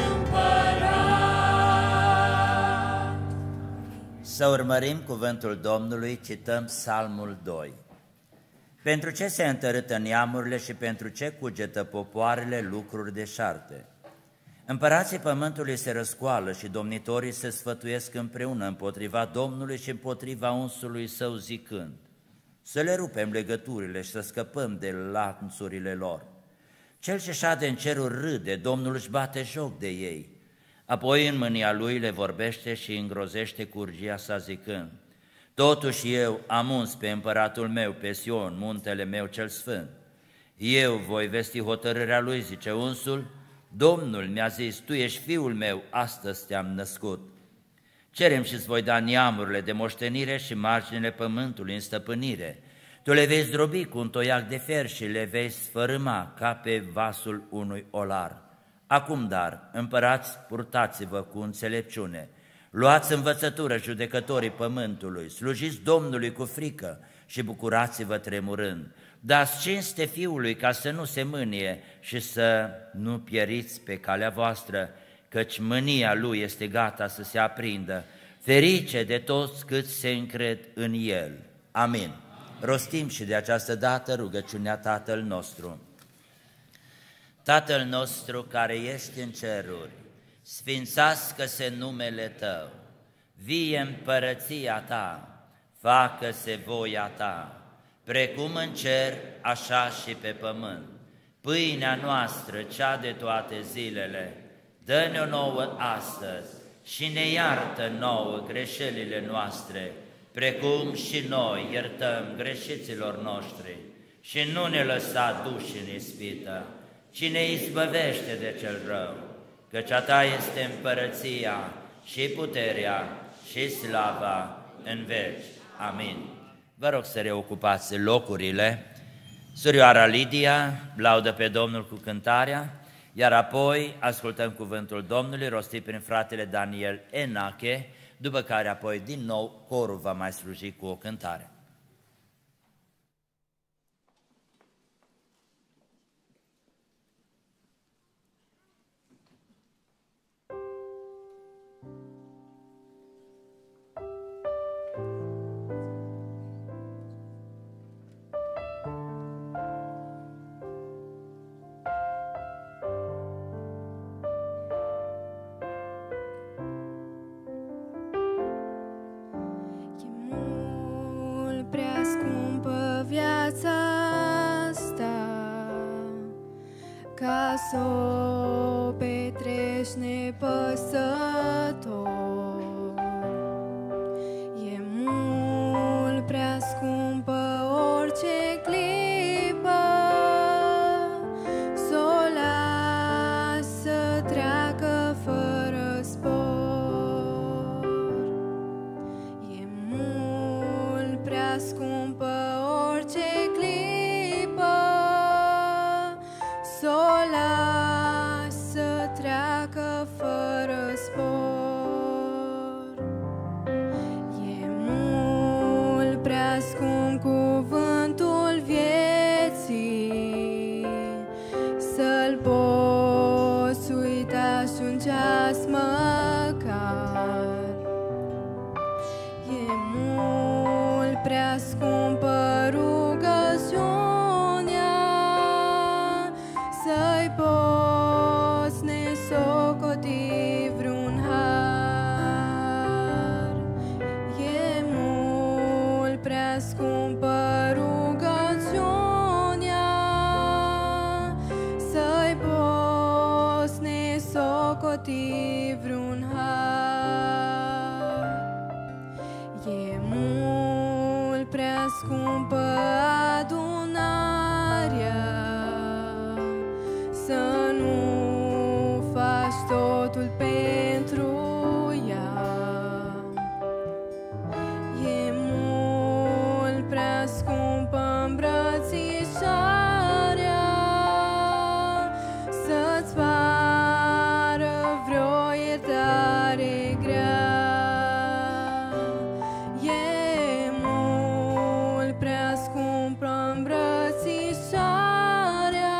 Împărat. Să urmărim cuvântul Domnului, cităm Psalmul doi. Pentru ce se întărâtă neamurile și pentru ce cugetă popoarele lucruri deșarte? Împărații pământului se răscoală și domnitorii se sfătuiesc împreună împotriva Domnului și împotriva unsului său zicând: să le rupem legăturile și să scăpăm de lanțurile lor. Cel ce șade în ceruri râde, Domnul își bate joc de ei. Apoi în mânia lui le vorbește și îngrozește cu urgia sa zicând: totuși eu am uns pe împăratul meu, pe Sion, muntele meu cel sfânt. Eu voi vesti hotărârea lui, zice unsul, Domnul mi-a zis, tu ești fiul meu, astăzi te-am născut. Cerem și-ți voi da neamurile de moștenire și marginile pământului în stăpânire. Tu le vei zdrobi cu un toiac de fer și le vei sfărâma ca pe vasul unui olar. Acum dar, împărați, purtați-vă cu înțelepciune, luați învățătură judecătorii pământului, slujiți Domnului cu frică și bucurați-vă tremurând. Dați cinste Fiului ca să nu se mânie și să nu pieriți pe calea voastră, căci mânia Lui este gata să se aprindă. Ferice de toți câți se încred în El. Amin. Rostim și de această dată rugăciunea Tatăl nostru. Tatăl nostru care ești în ceruri, sfințească-se numele Tău, vie împărăția Ta, facă-se voia Ta, precum în cer, așa și pe pământ. Pâinea noastră, cea de toate zilele, dă-ne-o nouă astăzi și ne iartă nouă greșelile noastre, precum și noi iertăm greșiților noștri. Și nu ne lăsa duși în ispită, ci ne izbăvește de cel rău, căci a Ta este împărăția și puterea și slava în veci. Amin. Vă rog să reocupați locurile. Surioara Lidia laudă pe Domnul cu cântarea, iar apoi ascultăm cuvântul Domnului rostit prin fratele Daniel Enache, după care apoi din nou corul va mai sluji cu o cântare. Ca s-o petrești nepăsător. E mult prea scumpă orice clipă, s-o las să treacă fără spor. E mult prea scumpă orice clipă, s-o las să treacă fără spor. E mult prea scump cuvântul vieții, să-l poți uita și un ceas măcar. E mult prea scumpă rugăciunea, să-i poți nesocoti vreun har. E mult prea scumpă rugăciunea, să-i poți nesocoti vreun har. E mult prea scumpă adunarea, să nu faci totul pentru ea. E mult prea scumpă îmbrățișarea, să-ți pară vreo iertare grea. E mult prea scumpă îmbrățișarea,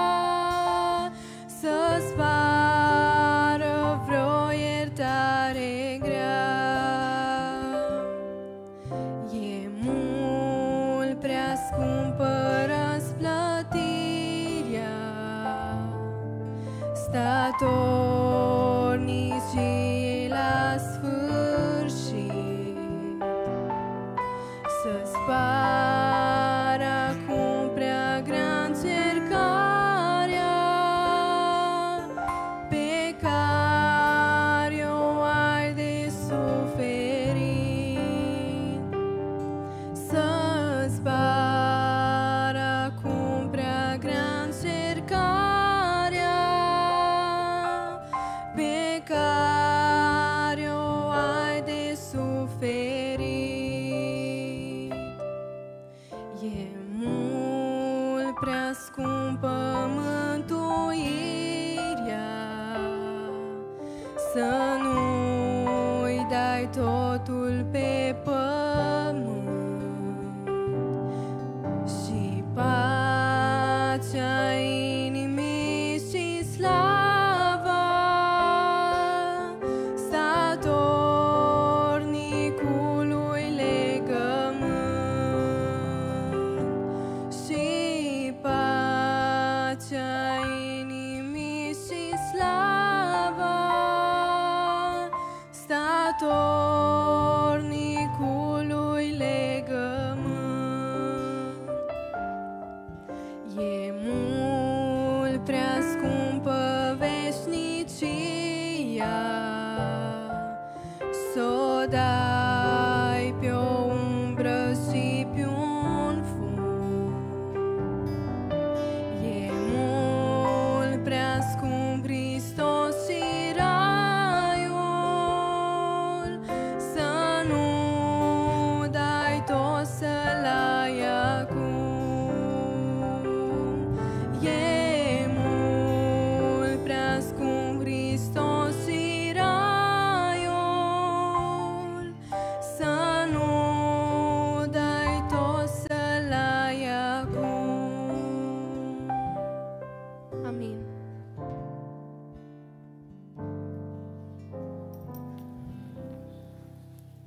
să-ți pară vreo iertare grea. E mult prea scumpă răsplătirea, statornicii la sfârșit, să-ți pară acum prea grea încercarea pe care o ai de suferit. Să-ți pară acum prea grea încercarea pe care o ai de suferit. E mult prea scumpă mântuirea, să nu-i dai totul pe pământ. Și pacea inimii și slava statornicului legământ. Și pacea inimii și slava statornicului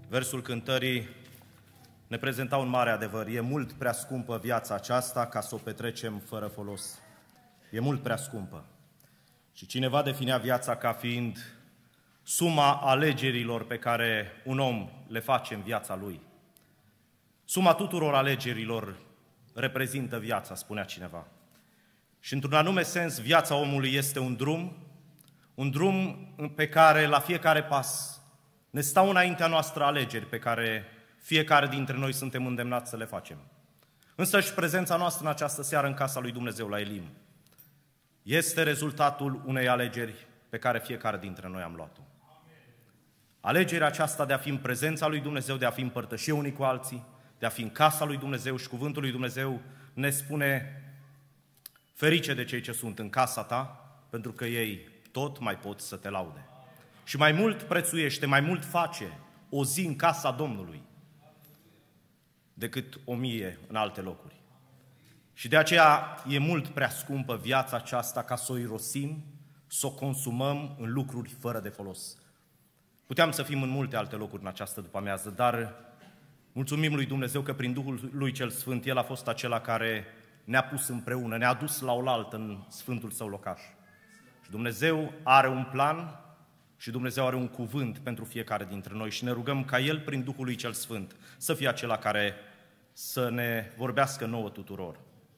versul cântării ne prezenta un mare adevăr. E mult prea scumpă viața aceasta ca să o petrecem fără folos. E mult prea scumpă. Și cineva definea viața ca fiind suma alegerilor pe care un om le face în viața lui. Suma tuturor alegerilor reprezintă viața, spunea cineva. Și într-un anume sens, viața omului este un drum, un drum pe care la fiecare pas ne stau înaintea noastră alegeri pe care fiecare dintre noi suntem îndemnați să le facem. Însă și prezența noastră în această seară în casa lui Dumnezeu la Elim este rezultatul unei alegeri pe care fiecare dintre noi am luat-o. Alegerea aceasta de a fi în prezența lui Dumnezeu, de a fi împărtășie unii cu alții, de a fi în casa lui Dumnezeu, și cuvântul lui Dumnezeu ne spune: ferice de cei ce sunt în casa ta, pentru că ei tot mai pot să te laude. Și mai mult prețuiește, mai mult face o zi în casa Domnului decât o mie în alte locuri. Și de aceea e mult prea scumpă viața aceasta ca să o irosim, să o consumăm în lucruri fără de folos. Puteam să fim în multe alte locuri în această după-amiază, dar mulțumim lui Dumnezeu că prin Duhul lui cel Sfânt El a fost acela care ne-a pus împreună, ne-a dus la oaltă în Sfântul Său locaș. Și Dumnezeu are un plan și Dumnezeu are un cuvânt pentru fiecare dintre noi și ne rugăm ca El, prin Duhul lui cel Sfânt, să fie acela care să ne vorbească nouă tuturor.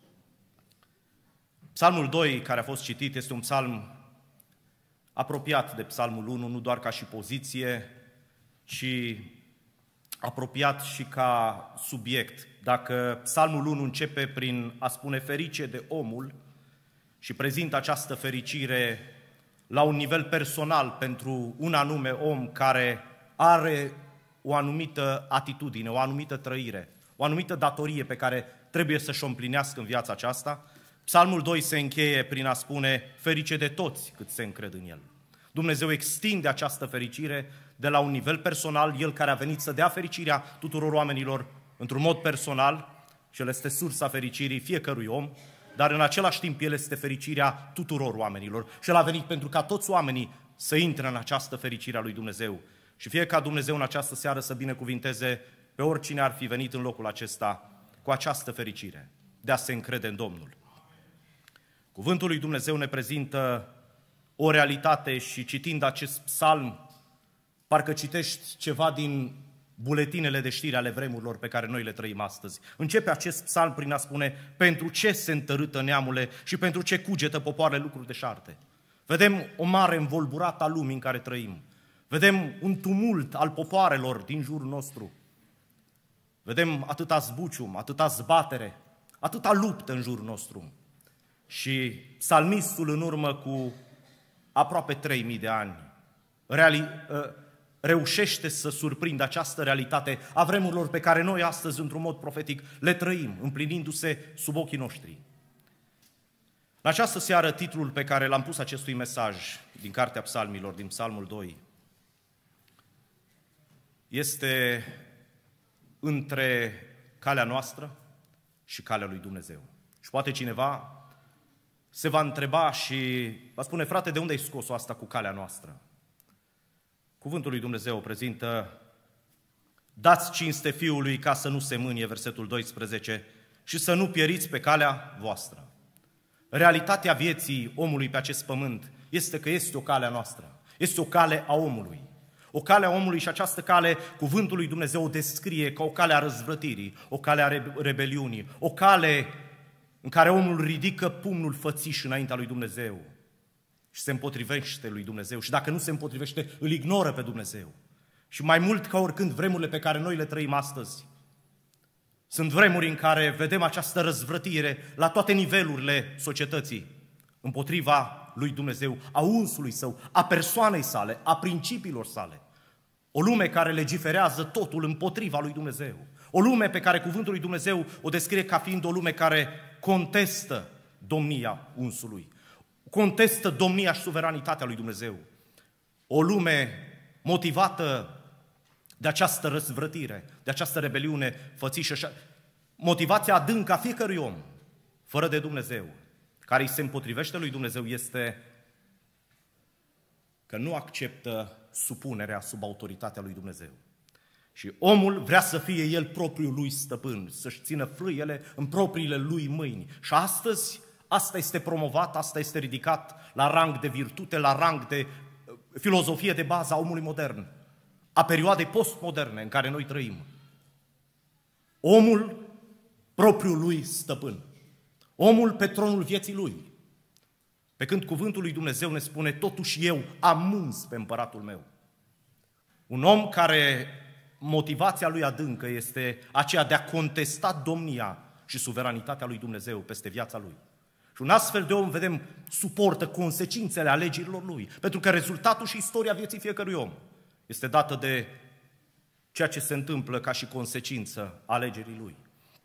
Psalmul doi, care a fost citit, este un psalm apropiat de Psalmul unu, nu doar ca și poziție, ci apropiat și ca subiect. Dacă Psalmul unu începe prin a spune ferice de omul și prezintă această fericire la un nivel personal pentru un anume om care are o anumită atitudine, o anumită trăire, o anumită datorie pe care trebuie să-și o împlinească în viața aceasta, Psalmul doi se încheie prin a spune ferice de toți cât se încred în El. Dumnezeu extinde această fericire de la un nivel personal, El care a venit să dea fericirea tuturor oamenilor într-un mod personal, și El este sursa fericirii fiecărui om, dar în același timp El este fericirea tuturor oamenilor. Și El a venit pentru ca toți oamenii să intre în această fericire a lui Dumnezeu. Și fie ca Dumnezeu în această seară să binecuvinteze pe oricine ar fi venit în locul acesta cu această fericire, de a se încrede în Domnul. Cuvântul lui Dumnezeu ne prezintă o realitate și citind acest psalm, parcă citești ceva din buletinele de știri ale vremurilor pe care noi le trăim astăzi. Începe acest psalm prin a spune: pentru ce se întărâtă neamule și pentru ce cugetă popoarele lucruri deșarte. Vedem o mare învolburată a lumii în care trăim. Vedem un tumult al popoarelor din jurul nostru. Vedem atâta zbucium, atâta zbatere, atâta luptă în jurul nostru. Și psalmistul, în urmă cu aproape trei mii de ani, reali, reușește să surprindă această realitate a vremurilor pe care noi astăzi, într-un mod profetic, le trăim, împlinindu-se sub ochii noștri. În această seară, titlul pe care l-am pus acestui mesaj din Cartea Psalmilor, din Psalmul doi, este între calea noastră și calea lui Dumnezeu. Și poate cineva se va întreba și va spune: frate, de unde ai scos-o asta cu calea noastră? Cuvântul lui Dumnezeu prezintă: dați cinste Fiului ca să nu se mânie, versetul doisprezece, și să nu pieriți pe calea voastră. Realitatea vieții omului pe acest pământ este că este o cale a noastră, este o cale a omului. O cale a omului, și această cale, cuvântul lui Dumnezeu o descrie ca o cale a răzvrătirii, o cale a rebeliunii, o cale în care omul ridică pumnul fățiș înaintea lui Dumnezeu și se împotrivește lui Dumnezeu. Și dacă nu se împotrivește, îl ignoră pe Dumnezeu. Și mai mult ca oricând, vremurile pe care noi le trăim astăzi sunt vremuri în care vedem această răzvrătire la toate nivelurile societății împotriva lui Dumnezeu, a unsului Său, a persoanei sale, a principiilor sale. O lume care legiferează totul împotriva lui Dumnezeu. O lume pe care cuvântul lui Dumnezeu o descrie ca fiind o lume care contestă domnia unsului, contestă domnia și suveranitatea lui Dumnezeu. O lume motivată de această răzvrătire, de această rebeliune fățișă, motivația adâncă a fiecărui om, fără de Dumnezeu, care îi se împotrivește lui Dumnezeu, este că nu acceptă supunerea sub autoritatea lui Dumnezeu. Și omul vrea să fie el propriul lui stăpân, să-și țină frâiele în propriile lui mâini. Și astăzi asta este promovat, asta este ridicat la rang de virtute, la rang de filozofie de bază a omului modern, a perioadei postmoderne în care noi trăim. Omul propriul lui stăpân, omul pe tronul vieții lui. Pe când cuvântul lui Dumnezeu ne spune, totuși eu am uns pe împăratul meu. Un om care motivația lui adâncă este aceea de a contesta domnia și suveranitatea lui Dumnezeu peste viața lui. Și un astfel de om, vedem, suportă consecințele alegerilor lui, pentru că rezultatul și istoria vieții fiecărui om este dată de ceea ce se întâmplă ca și consecință a alegerii lui.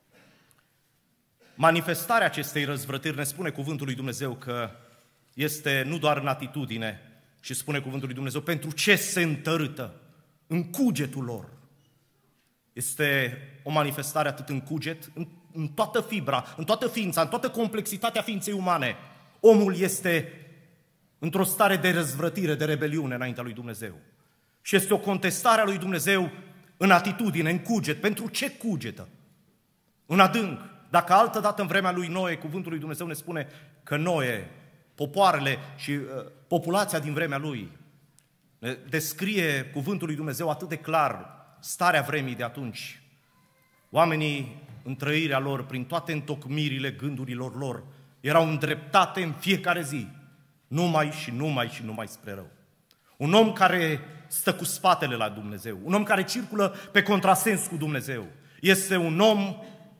Manifestarea acestei răzvrătiri, ne spune cuvântul lui Dumnezeu, că este nu doar în atitudine, și spune cuvântul lui Dumnezeu, pentru ce se întărâtă în cugetul lor. Este o manifestare atât în cuget, în, în toată fibra, în toată ființa, în toată complexitatea ființei umane. Omul este într-o stare de răzvrătire, de rebeliune înaintea lui Dumnezeu. Și este o contestare a lui Dumnezeu în atitudine, în cuget. Pentru ce cugetă? În adânc. Dacă altădată în vremea lui Noe, cuvântul lui Dumnezeu ne spune că Noe, popoarele și uh, populația din vremea lui, descrie cuvântul lui Dumnezeu atât de clar starea vremii de atunci. Oamenii, în trăirea lor, prin toate întocmirile gândurilor lor, erau îndreptate în fiecare zi, numai și numai și numai spre rău. Un om care stă cu spatele la Dumnezeu, un om care circulă pe contrasens cu Dumnezeu, este un om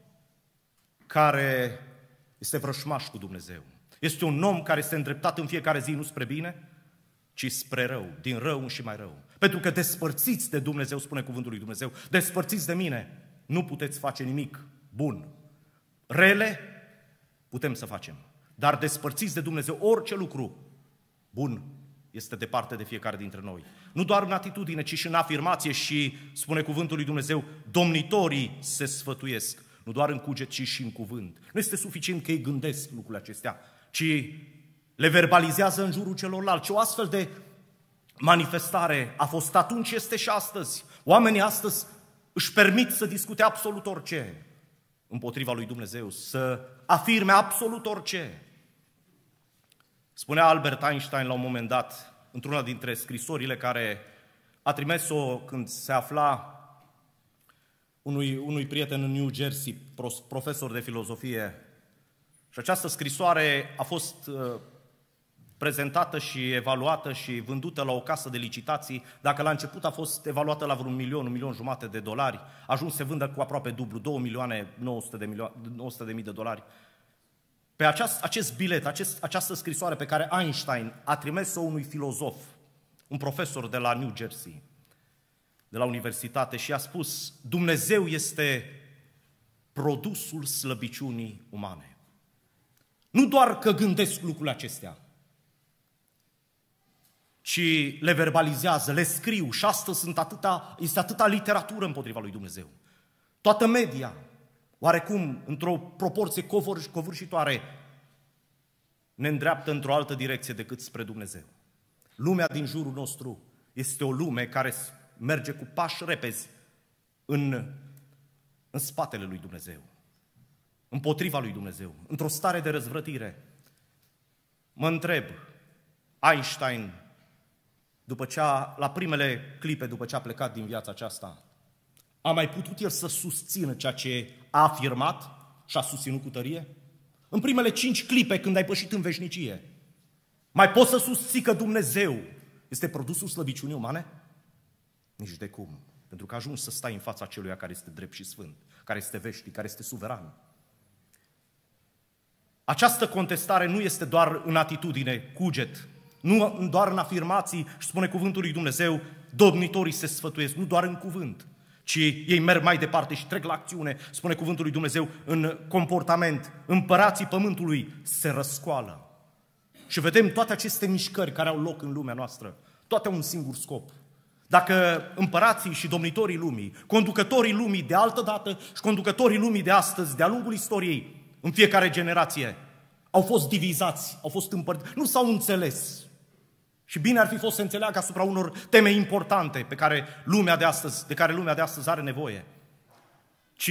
care este vrășmaș cu Dumnezeu. Este un om care este îndreptat în fiecare zi nu spre bine, ci spre rău, din rău și mai rău. Pentru că despărțiți de Dumnezeu, spune cuvântul lui Dumnezeu, despărțiți de mine, nu puteți face nimic bun. Rele putem să facem, dar despărțiți de Dumnezeu, orice lucru bun este departe de fiecare dintre noi. Nu doar în atitudine, ci și în afirmație și, spune cuvântul lui Dumnezeu, domnitorii se sfătuiesc, nu doar în cuget, ci și în cuvânt. Nu este suficient că ei gândesc lucrurile acestea, ci le verbalizează în jurul celorlalți. O astfel de manifestare a fost atunci, este și astăzi. Oamenii astăzi își permit să discute absolut orice împotriva lui Dumnezeu, să afirme absolut orice. Spunea Albert Einstein la un moment dat, într-una dintre scrisorile care a trimis-o când se afla unui, unui prieten în New Jersey, profesor de filozofie, și această scrisoare a fost uh, prezentată și evaluată și vândută la o casă de licitații. Dacă la început a fost evaluată la vreun milion, un milion jumate de dolari, a ajuns să vândă cu aproape dublu, două milioane nouă sute de mii de dolari. Pe aceast, acest bilet, acest, această scrisoare pe care Einstein a trimis-o unui filozof, un profesor de la New Jersey, de la universitate, și a spus: Dumnezeu este produsul slăbiciunii umane. Nu doar că gândesc lucrurile acestea, ci le verbalizează, le scriu, și astăzi sunt atâta, este atâta literatură împotriva lui Dumnezeu. Toată media, oarecum, într-o proporție covârșitoare, ne îndreaptă într-o altă direcție decât spre Dumnezeu. Lumea din jurul nostru este o lume care merge cu pași repezi în, în spatele lui Dumnezeu, împotriva lui Dumnezeu, într-o stare de răzvrătire. Mă întreb, Einstein, după ce a, la primele clipe, după ce a plecat din viața aceasta, a mai putut el să susțină ceea ce a afirmat și a susținut cu tărie? În primele cinci clipe, când ai pășit în veșnicie, mai poți să susții că Dumnezeu este produsul slăbiciunii umane? Nici de cum. Pentru că ajungi să stai în fața celuia care este drept și sfânt, care este veșnic, care este suveran. Această contestare nu este doar în atitudine, cuget, nu doar în afirmații, și spune cuvântul lui Dumnezeu, domnitorii se sfătuiesc, nu doar în cuvânt, ci ei merg mai departe și trec la acțiune, spune cuvântul lui Dumnezeu, în comportament. Împărații pământului se răscoală. Și vedem toate aceste mișcări care au loc în lumea noastră, toate au un singur scop. Dacă împărații și domnitorii lumii, conducătorii lumii de altă dată și conducătorii lumii de astăzi, de-a lungul istoriei, în fiecare generație, au fost divizați, au fost împărțiți, nu s-au înțeles. Și bine ar fi fost să înțeleagă asupra unor teme importante pe care lumea de astăzi, de care lumea de astăzi are nevoie. Ci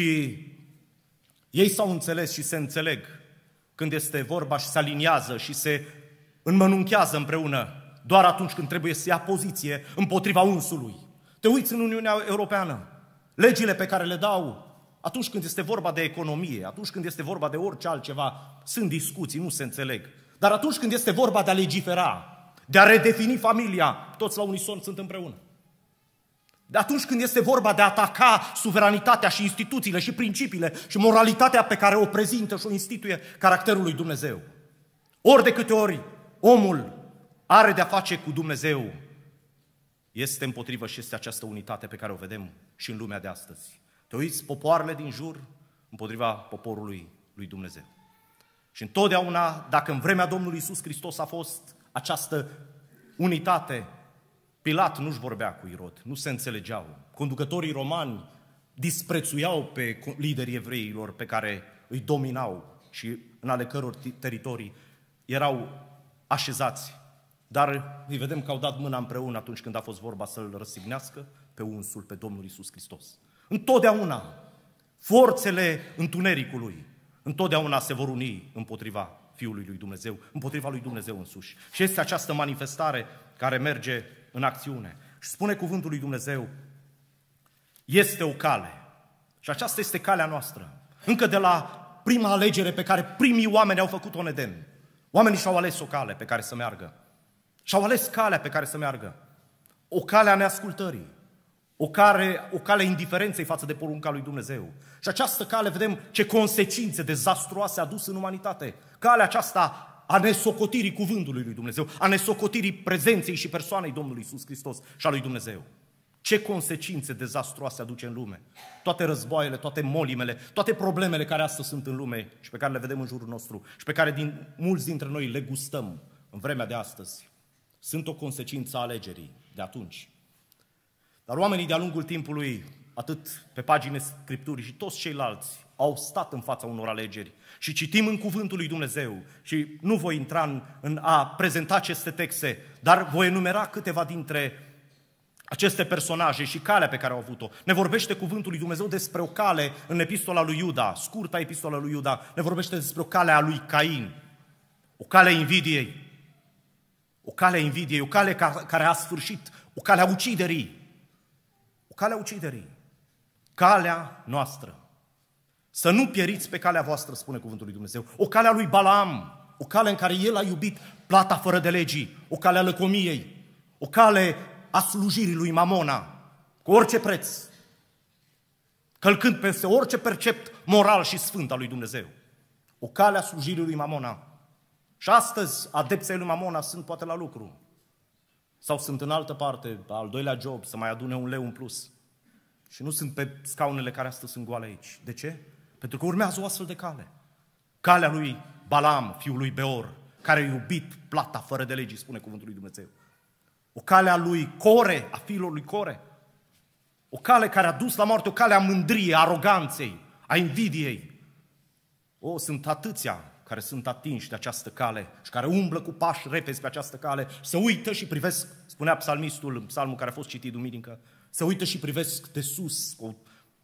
ei s-au înțeles și se înțeleg când este vorba și se aliniază și se înmănunchează împreună doar atunci când trebuie să ia poziție împotriva unsului. Te uiți în Uniunea Europeană, legile pe care le dau, atunci când este vorba de economie, atunci când este vorba de orice altceva, sunt discuții, nu se înțeleg. Dar atunci când este vorba de a legifera, de a redefini familia, toți la unison sunt împreună. De atunci când este vorba de a ataca suveranitatea și instituțiile și principiile și moralitatea pe care o prezintă și o instituie caracterul lui Dumnezeu. Ori de câte ori omul are de-a face cu Dumnezeu, este împotrivă și este această unitate pe care o vedem și în lumea de astăzi. Te uiți popoarele din jur împotriva poporului lui Dumnezeu. Și întotdeauna, dacă în vremea Domnului Iisus Hristos a fost această unitate, Pilat nu-și vorbea cu Irod, nu se înțelegeau. Conducătorii romani disprețuiau pe liderii evreilor pe care îi dominau și în ale căror teritorii erau așezați. Dar îi vedem că au dat mâna împreună atunci când a fost vorba să-L răsignească pe unsul, pe Domnul Iisus Hristos. Întotdeauna forțele întunericului, întotdeauna se vor uni împotriva Fiului lui Dumnezeu, împotriva lui Dumnezeu însuși. Și este această manifestare care merge în acțiune. Și spune cuvântul lui Dumnezeu, este o cale. Și aceasta este calea noastră. Încă de la prima alegere pe care primii oameni au făcut-o în Eden. Oamenii și-au ales o cale pe care să meargă. Și-au ales calea pe care să meargă. O cale a neascultării. O cale, o cale indiferenței față de porunca lui Dumnezeu. Și această cale, vedem ce consecințe dezastruoase a dus în umanitate. Calea aceasta a nesocotirii cuvântului lui Dumnezeu, a nesocotirii prezenței și persoanei Domnului Iisus Hristos și a lui Dumnezeu. Ce consecințe dezastruoase aduce în lume. Toate războaiele, toate molimele, toate problemele care astăzi sunt în lume și pe care le vedem în jurul nostru și pe care din, mulți dintre noi le gustăm în vremea de astăzi, sunt o consecință a alegerii de atunci. Dar oamenii de-a lungul timpului, atât pe paginile Scripturii și toți ceilalți, au stat în fața unor alegeri. Și citim în cuvântul lui Dumnezeu, și nu voi intra în, în a prezenta aceste texte, dar voi enumera câteva dintre aceste personaje și calea pe care au avut-o. Ne vorbește cuvântul lui Dumnezeu despre o cale în epistola lui Iuda, scurta epistola lui Iuda, ne vorbește despre o cale a lui Cain, o cale a invidiei, o cale a invidiei, o cale care a sfârșit, o cale a uciderii, o cale a uciderii, calea noastră. Să nu pieriți pe calea voastră, spune cuvântul lui Dumnezeu. O cale a lui Balaam, o cale în care el a iubit plata fără de legii, o cale a lăcomiei, o cale a slujirii lui Mamona, cu orice preț, călcând peste orice percept moral și sfânt al lui Dumnezeu. O cale a slujirii lui Mamona. Și astăzi, adepții lui Mamona sunt poate la lucru, sau sunt în altă parte, al doilea job, să mai adune un leu în plus. Și nu sunt pe scaunele care astăzi sunt goale aici. De ce? Pentru că urmează o astfel de cale. Calea lui Balaam, fiul lui Beor, care a iubit plata fără de legii, spune cuvântul lui Dumnezeu. O cale a lui Core, a fiilor lui Core. O cale care a dus la moarte, o cale a mândriei, a aroganței, a invidiei. O, sunt atâția care sunt atinși de această cale și care umblă cu pași repezi pe această cale, se uită și privesc, spunea psalmistul, psalmul care a fost citit duminică, se uită și privesc de sus, cu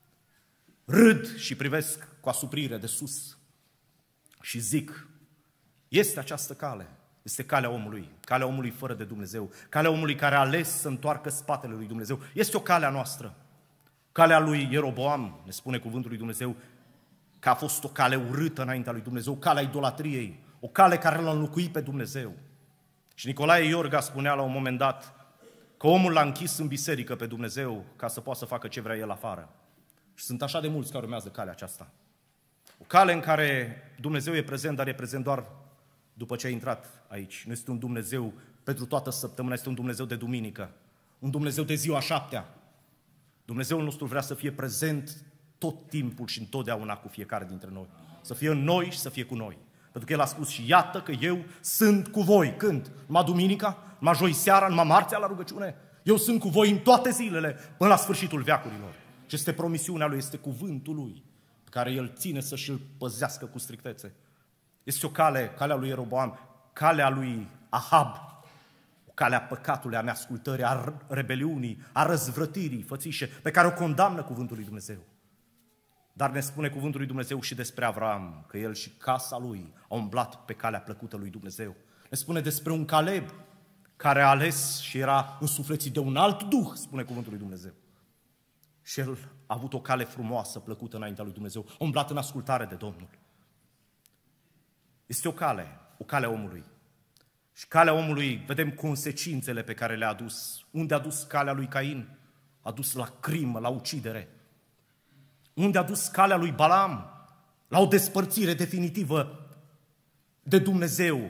râd și privesc cu asuprire de sus și zic, este această cale, este calea omului, calea omului fără de Dumnezeu, calea omului care a ales să întoarcă spatele lui Dumnezeu, este o cale a noastră. Calea lui Ieroboam, ne spune cuvântul lui Dumnezeu, că a fost o cale urâtă înaintea lui Dumnezeu, calea idolatriei, o cale care l-a înlocuit pe Dumnezeu. Și Nicolae Iorga spunea la un moment dat că omul l-a închis în biserică pe Dumnezeu ca să poată să facă ce vrea el afară. Și sunt așa de mulți care urmează calea aceasta. O cale în care Dumnezeu e prezent, dar e prezent doar după ce a intrat aici. Nu este un Dumnezeu pentru toată săptămâna, este un Dumnezeu de duminică, un Dumnezeu de ziua șaptea. Dumnezeul nostru vrea să fie prezent tot timpul și întotdeauna cu fiecare dintre noi. Să fie în noi și să fie cu noi. Pentru că El a spus și iată că eu sunt cu voi. Când? Numai duminica? Numai joi seara? Numai marțea la rugăciune? Eu sunt cu voi în toate zilele până la sfârșitul veacurilor. Și este promisiunea Lui, este cuvântul Lui pe care El ține să-și îl păzească cu strictețe. Este o cale, calea lui Ieroboam, calea lui Ahab, o calea păcatului, a neascultării, a rebeliunii, a răzvrătirii fățișe, pe care o condamnă cuvântul lui Dumnezeu. Dar ne spune cuvântul lui Dumnezeu și despre Avram, că el și casa lui au umblat pe calea plăcută lui Dumnezeu. Ne spune despre un Caleb care a ales și era însuflețit de un alt duh, spune cuvântul lui Dumnezeu. Și el a avut o cale frumoasă, plăcută înaintea lui Dumnezeu, a umblat în ascultare de Domnul. Este o cale, o cale a omului. Și calea omului, vedem consecințele pe care le-a adus. Unde a dus calea lui Cain? A dus la crimă, la ucidere. Unde a dus calea lui Balaam? La o despărțire definitivă de Dumnezeu,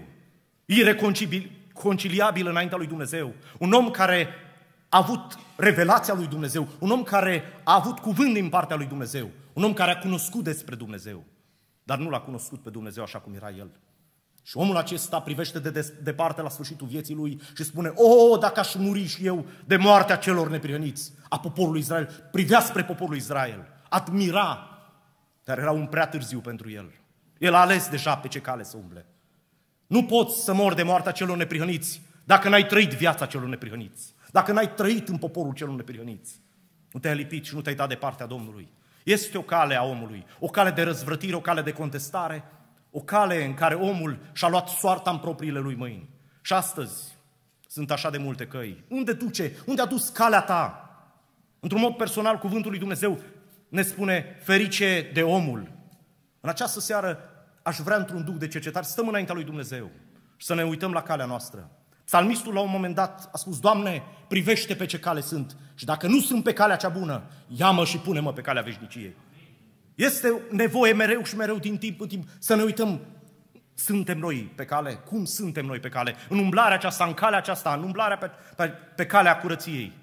ireconciliabil înaintea lui Dumnezeu. Un om care a avut revelația lui Dumnezeu, un om care a avut cuvânt din partea lui Dumnezeu, un om care a cunoscut despre Dumnezeu, dar nu l-a cunoscut pe Dumnezeu așa cum era el. Și omul acesta privește de departe la sfârșitul vieții lui și spune: o, dacă aș muri și eu de moartea celor neprihăniți, a poporului Israel. Privea spre poporul Israel, admira, dar era un prea târziu pentru el. El a ales deja pe ce cale să umble. Nu poți să mori de moartea celor neprihăniți dacă n-ai trăit viața celor neprihăniți, dacă n-ai trăit în poporul celor neprihăniți. Nu te-ai lipit și nu te-ai dat de partea Domnului. Este o cale a omului, o cale de răzvrătire, o cale de contestare, o cale în care omul și-a luat soarta în propriile lui mâini. Și astăzi sunt așa de multe căi. Unde duce? Unde a dus calea ta? Într-un mod personal, cuvântul lui Dumnezeu ne spune: ferice de omul. În această seară aș vrea, într-un duc de cercetare, să stăm înaintea lui Dumnezeu și să ne uităm la calea noastră. Psalmistul la un moment dat a spus: Doamne, privește pe ce cale sunt și dacă nu sunt pe calea cea bună, ia-mă și pune-mă pe calea veșniciei. Este nevoie mereu și mereu, din timp în timp, să ne uităm: suntem noi pe cale? Cum suntem noi pe cale? În umblarea aceasta, în calea aceasta, în umblarea pe, pe, pe calea curăției.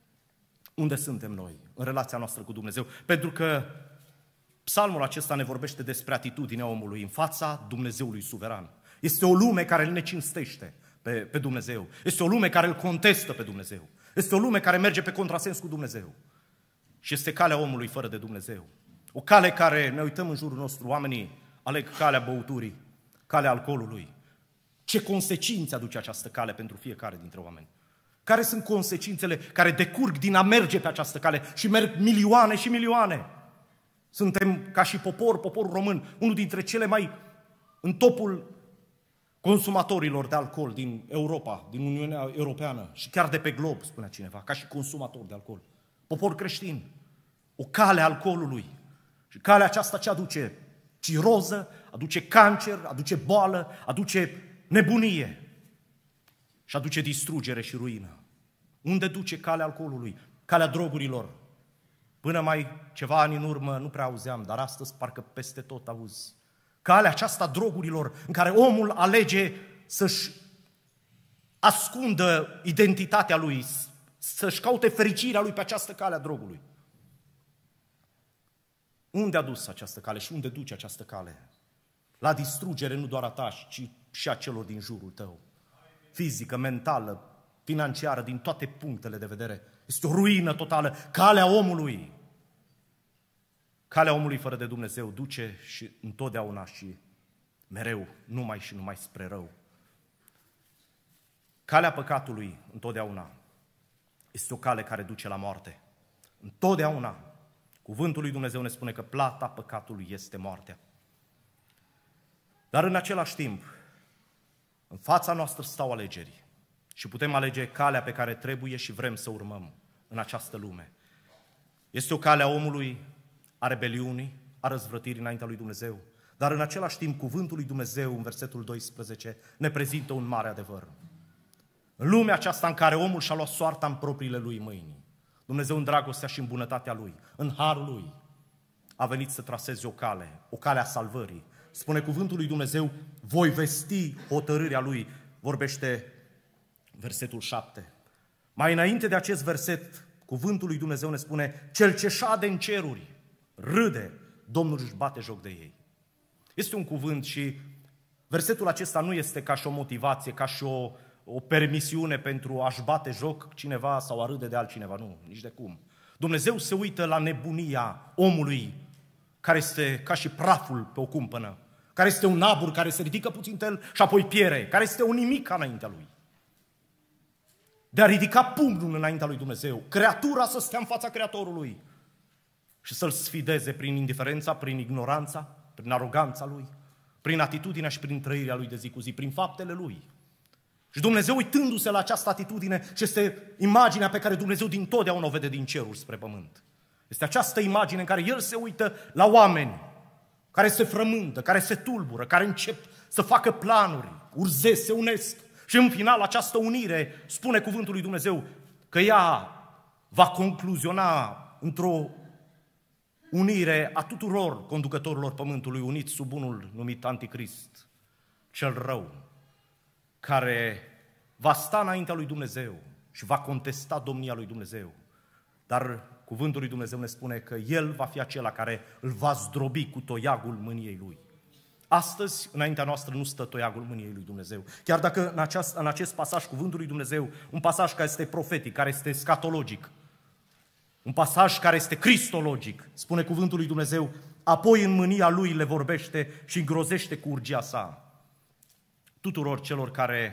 Unde suntem noi în relația noastră cu Dumnezeu? Pentru că psalmul acesta ne vorbește despre atitudinea omului în fața Dumnezeului suveran. Este o lume care îl necinstește pe, pe Dumnezeu. Este o lume care îl contestă pe Dumnezeu. Este o lume care merge pe contrasens cu Dumnezeu. Și este calea omului fără de Dumnezeu. O cale care, ne uităm în jurul nostru, oamenii aleg calea băuturii, calea alcoolului. Ce consecințe aduce această cale pentru fiecare dintre oameni? Care sunt consecințele care decurg din a merge pe această cale și merg milioane și milioane? Suntem, ca și popor, poporul român, unul dintre cele mai în topul consumatorilor de alcool din Europa, din Uniunea Europeană și chiar de pe glob, spunea cineva, ca și consumator de alcool. Popor creștin, o cale a alcoolului. Și calea aceasta ce aduce? Ciroză, aduce cancer, aduce boală, aduce nebunie și aduce distrugere și ruină. Unde duce calea alcoolului? Calea drogurilor. Până mai ceva ani în urmă nu prea auzeam, dar astăzi parcă peste tot auzi. Calea aceasta drogurilor în care omul alege să-și ascundă identitatea lui, să-și caute fericirea lui pe această cale a drogului. Unde a dus această cale și unde duce această cale? La distrugere nu doar a ta, ci și a celor din jurul tău. Fizică, mentală, financiară, din toate punctele de vedere. Este o ruină totală. Calea omului. Calea omului fără de Dumnezeu duce și întotdeauna și mereu, numai și numai spre rău. Calea păcatului, întotdeauna, este o cale care duce la moarte. Întotdeauna. Cuvântul lui Dumnezeu ne spune că plata păcatului este moartea. Dar în același timp, în fața noastră stau alegeri și putem alege calea pe care trebuie și vrem să urmăm în această lume. Este o cale a omului, a rebeliunii, a răzvrătirii înaintea lui Dumnezeu, dar în același timp cuvântul lui Dumnezeu în versetul doisprezece ne prezintă un mare adevăr. În lumea aceasta în care omul și-a luat soarta în propriile lui mâini, Dumnezeu în dragostea și în bunătatea Lui, în harul Lui, a venit să traseze o cale, o cale a salvării. Spune cuvântul lui Dumnezeu: voi vesti hotărârea Lui, vorbește versetul șapte. Mai înainte de acest verset, cuvântul lui Dumnezeu ne spune: cel ce șade în ceruri râde, Domnul își bate joc de ei. Este un cuvânt și versetul acesta nu este ca și o motivație, ca și o o permisiune pentru a-și bate joc cineva sau a râde de altcineva. Nu, nici de cum. Dumnezeu se uită la nebunia omului care este ca și praful pe o cumpănă, care este un abur care se ridică puțin el și apoi piere, care este un nimic înaintea lui. de a ridica pumnul înaintea lui Dumnezeu, creatura să stea în fața Creatorului și să-L sfideze prin indiferența, prin ignoranța, prin aroganța Lui, prin atitudinea și prin trăirea Lui de zi cu zi, prin faptele Lui. Și Dumnezeu, uitându-se la această atitudine, și este imaginea pe care Dumnezeu din totdeauna o vede din ceruri spre pământ. Este această imagine în care El se uită la oameni care se frământă, care se tulbură, care încep să facă planuri, urzesc, se unesc. Și în final această unire, spune cuvântul lui Dumnezeu, că ea va concluziona într-o unire a tuturor conducătorilor pământului uniți sub unul numit Anticrist, cel rău, care va sta înaintea lui Dumnezeu și va contesta domnia lui Dumnezeu. Dar cuvântul lui Dumnezeu ne spune că El va fi acela care îl va zdrobi cu toiagul mâniei Lui. Astăzi, înaintea noastră, nu stă toiagul mâniei lui Dumnezeu. Chiar dacă în acest, în acest pasaj, cuvântul lui Dumnezeu, un pasaj care este profetic, care este scatologic, un pasaj care este cristologic, spune cuvântul lui Dumnezeu, apoi în mânia Lui le vorbește și îngrozește cu urgia sa. Tuturor celor care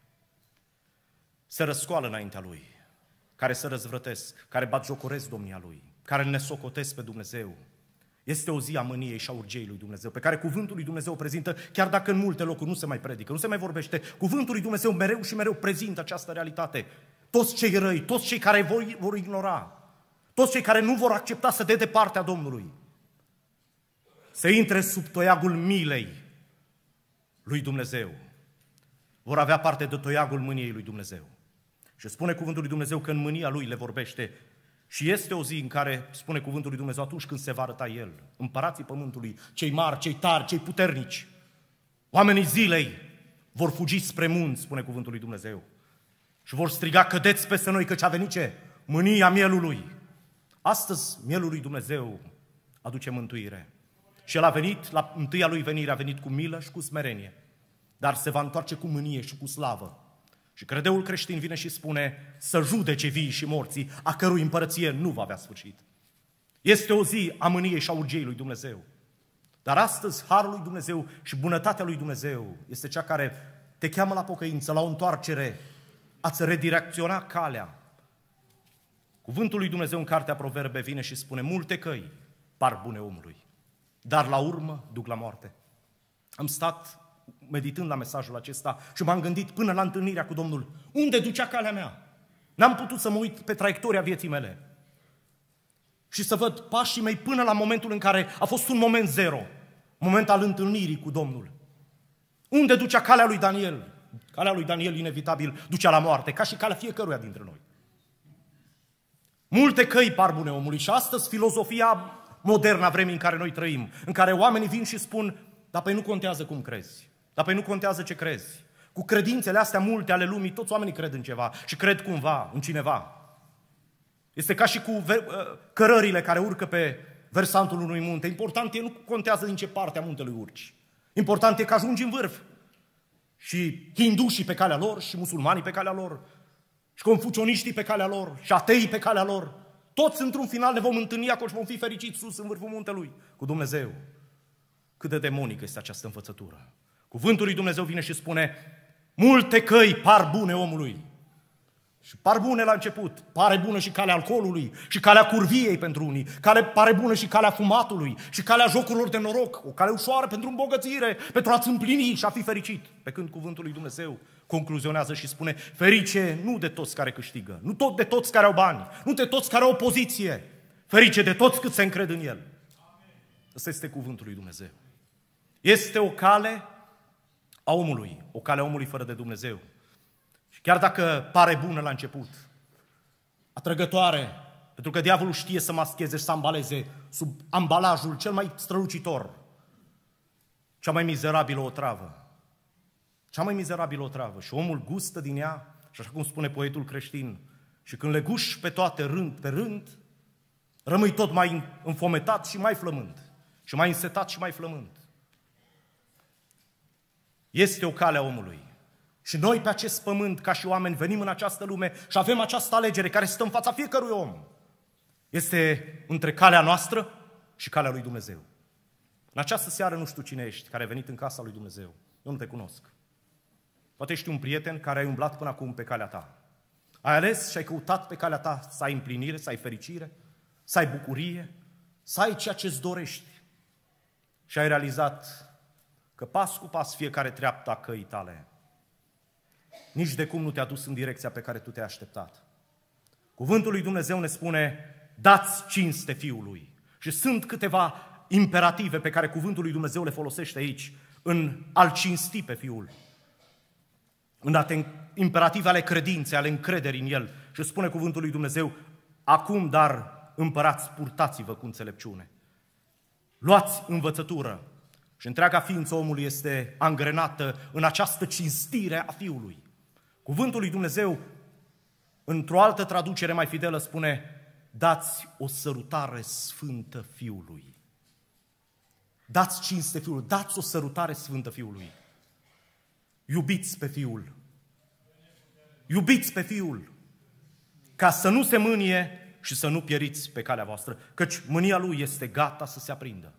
se răscoală înaintea Lui, care se răzvrătesc, care batjocoresc domnia Lui, care ne socotesc pe Dumnezeu. Este o zi a mâniei și a urgiei lui Dumnezeu, pe care cuvântul lui Dumnezeu o prezintă, chiar dacă în multe locuri nu se mai predică, nu se mai vorbește. Cuvântul lui Dumnezeu mereu și mereu prezintă această realitate. Toți cei răi, toți cei care vor, vor ignora, toți cei care nu vor accepta să dea de partea Domnului, să intre sub toiagul milei lui Dumnezeu, vor avea parte de toiagul mâniei lui Dumnezeu. Și spune cuvântul lui Dumnezeu că în mânia Lui le vorbește. Și este o zi în care, spune cuvântul lui Dumnezeu, atunci când se va arăta El, împărații pământului, cei mari, cei tari, cei puternici, oamenii zilei, vor fugi spre munți, spune cuvântul lui Dumnezeu, și vor striga, cădeți peste noi, căci a venit ce? Mânia mielului. Astăzi, mielul lui Dumnezeu aduce mântuire. Și El a venit, la întâia Lui venire, a venit cu milă și cu smerenie, dar se va întoarce cu mânie și cu slavă. Și credeul creștin vine și spune să judece vii și morții, a cărui împărăție nu va avea sfârșit. Este o zi a mâniei și a urgiei lui Dumnezeu. Dar astăzi harul lui Dumnezeu și bunătatea lui Dumnezeu este cea care te cheamă la pocăință, la o întoarcere, a-ți redirecționa calea. Cuvântul lui Dumnezeu în cartea Proverbe vine și spune multe căi par bune omului, dar la urmă duc la moarte. Am stat meditând la mesajul acesta și m-am gândit până la întâlnirea cu Domnul, unde ducea calea mea? N-am putut să mă uit pe traiectoria vieții mele și să văd pașii mei până la momentul în care a fost un moment zero, moment al întâlnirii cu Domnul. Unde ducea calea lui Daniel? Calea lui Daniel, inevitabil, ducea la moarte, ca și calea fiecăruia dintre noi. Multe căi par bune omului și astăzi filozofia modernă a vremii în care noi trăim, în care oamenii vin și spun, dar păi nu contează cum crezi. Dar păi nu contează ce crezi. Cu credințele astea multe ale lumii, toți oamenii cred în ceva și cred cumva în cineva. Este ca și cu cărările care urcă pe versantul unui munte. Important e, nu contează din ce parte a muntelui urci. Important e că ajungi în vârf. Și hindușii pe calea lor, și musulmanii pe calea lor, și confucioniștii pe calea lor, și ateii pe calea lor. Toți într-un final ne vom întâlni acolo și vom fi fericiți sus în vârful muntelui cu Dumnezeu. Cât de demonică este această învățătură. Cuvântul lui Dumnezeu vine și spune, multe căi par bune omului. Și par bune la început, pare bună și calea alcoolului, și calea curviei pentru unii, care pare bună și calea fumatului, și calea jocurilor de noroc, o cale ușoară pentru îmbogățire, pentru a-ți împlini și a fi fericit. Pe când cuvântul lui Dumnezeu concluzionează și spune, ferice nu de toți care câștigă, nu tot de toți care au bani, nu de toți care au poziție, ferice de toți cât se încred în El. Ăsta este cuvântul lui Dumnezeu. Este o cale a omului, o cale a omului fără de Dumnezeu. Și chiar dacă pare bună la început, atrăgătoare, pentru că diavolul știe să mascheze și să ambaleze sub ambalajul cel mai strălucitor, cea mai mizerabilă otravă. Cea mai mizerabilă otravă. Și omul gustă din ea, și așa cum spune poetul creștin, și când le guși pe toate rând pe rând, rămâi tot mai înfometat și mai flămând. Și mai însetat și mai flămând. Este o cale a omului. Și noi pe acest pământ, ca și oameni, venim în această lume și avem această alegere care stă în fața fiecărui om. Este între calea noastră și calea lui Dumnezeu. În această seară nu știu cine ești care ai venit în casa lui Dumnezeu. Eu nu te cunosc. Poate ești un prieten care ai umblat până acum pe calea ta. Ai ales și ai căutat pe calea ta să ai împlinire, să ai fericire, să ai bucurie, să ai ceea ce-ți dorești. Și ai realizat că pas cu pas fiecare treaptă a căii tale nici de cum nu te-a dus în direcția pe care tu te-ai așteptat. Cuvântul lui Dumnezeu ne spune, dați cinste Fiului. Și sunt câteva imperative pe care cuvântul lui Dumnezeu le folosește aici, în a-L cinsti pe Fiul. În a te, imperative ale credinței, ale încrederii în El. Și spune cuvântul lui Dumnezeu, acum, dar, împărați, purtați-vă cu înțelepciune. Luați învățătură. Și întreaga ființă omului este angrenată în această cinstire a Fiului. Cuvântul lui Dumnezeu, într-o altă traducere mai fidelă, spune, dați o sărutare sfântă Fiului. Dați cinste Fiului, dați o sărutare sfântă Fiului. Iubiți pe Fiul. Iubiți pe Fiul. Ca să nu se mânie și să nu pieriți pe calea voastră, căci mânia Lui este gata să se aprindă.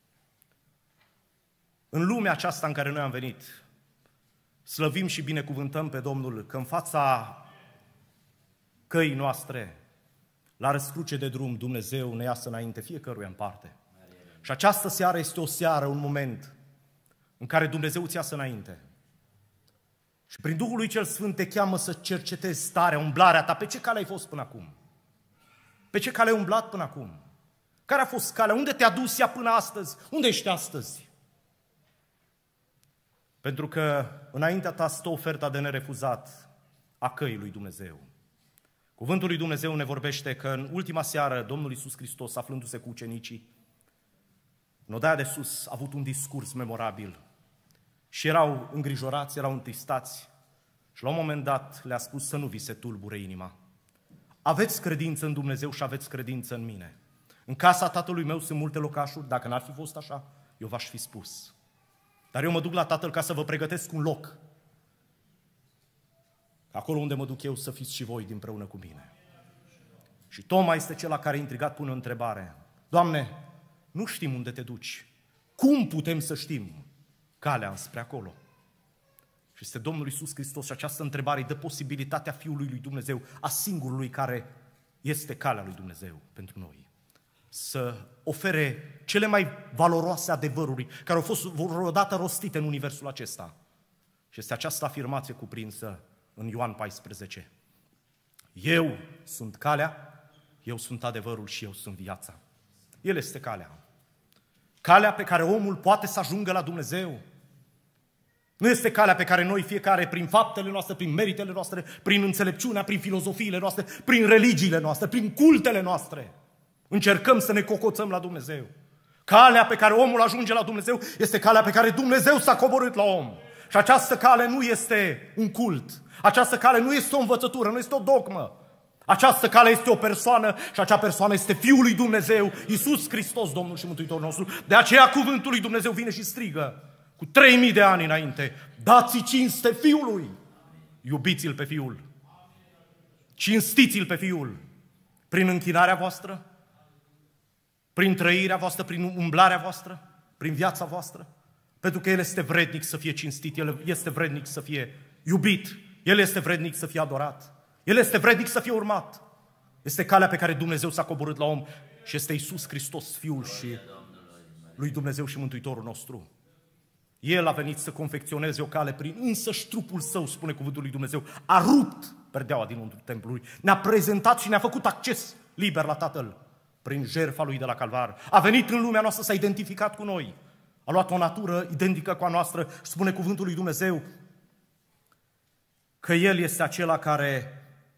În lumea aceasta în care noi am venit, slăvim și binecuvântăm pe Domnul că în fața căii noastre, la răscruce de drum, Dumnezeu ne iasă înainte fiecăruia în parte. Și această seară este o seară, un moment în care Dumnezeu îți iasă înainte. Și prin Duhul lui Cel Sfânt te cheamă să cercetezi starea, umblarea ta. Pe ce cale ai fost până acum? Pe ce cale ai umblat până acum? Care a fost calea? Unde te-a dus ea până astăzi? Unde ești astăzi? Pentru că înaintea ta stă oferta de nerefuzat a căii lui Dumnezeu. Cuvântul lui Dumnezeu ne vorbește că în ultima seară Domnul Iisus Hristos, aflându-se cu ucenicii, în odaia de sus a avut un discurs memorabil și erau îngrijorați, erau întristați și la un moment dat le-a spus să nu vi se tulbure inima. Aveți credință în Dumnezeu și aveți credință în mine. În casa Tatălui meu sunt multe locașuri, dacă n-ar fi fost așa, eu v-aș fi spus. Dar eu mă duc la Tatăl ca să vă pregătesc un loc. Acolo unde mă duc eu să fiți și voi împreună cu mine. Și Toma este cel care a intrigat, pune o întrebare. Doamne, nu știm unde te duci. Cum putem să știm calea înspre acolo? Și este Domnul Iisus Hristos și această întrebare îi dă posibilitatea Fiului lui Dumnezeu, a singurului care este calea lui Dumnezeu pentru noi. Să ofere cele mai valoroase adevăruri care au fost vreodată rostite în universul acesta. Și este această afirmație cuprinsă în Ioan paisprezece. Eu sunt calea, eu sunt adevărul și eu sunt viața. El este calea. Calea pe care omul poate să ajungă la Dumnezeu. Nu este calea pe care noi fiecare, prin faptele noastre, prin meritele noastre, prin înțelepciunea, prin filozofiile noastre, prin religiile noastre, prin cultele noastre, încercăm să ne cocoțăm la Dumnezeu. Calea pe care omul ajunge la Dumnezeu este calea pe care Dumnezeu s-a coborât la om. Și această cale nu este un cult. Această cale nu este o învățătură, nu este o dogmă. Această cale este o persoană și acea persoană este Fiul lui Dumnezeu, Iisus Hristos, Domnul și Mântuitorul nostru. De aceea cuvântul lui Dumnezeu vine și strigă cu trei mii de ani înainte: dați-i cinste Fiului, iubiți-l pe Fiul, cinstiți-l pe Fiul prin închinarea voastră, prin trăirea voastră, prin umblarea voastră, prin viața voastră, pentru că El este vrednic să fie cinstit, El este vrednic să fie iubit, El este vrednic să fie adorat, El este vrednic să fie urmat. Este calea pe care Dumnezeu s-a coborât la om și este Iisus Hristos, Fiul și lui Dumnezeu și Mântuitorul nostru. El a venit să confecționeze o cale prin însăși trupul Său, spune cuvântul lui Dumnezeu, a rupt perdeaua dinăuntru templului, ne-a prezentat și ne-a făcut acces liber la Tatăl prin jertfa Lui de la Calvar. A venit în lumea noastră, s-a identificat cu noi, a luat o natură identică cu a noastră și spune cuvântul lui Dumnezeu că El este acela care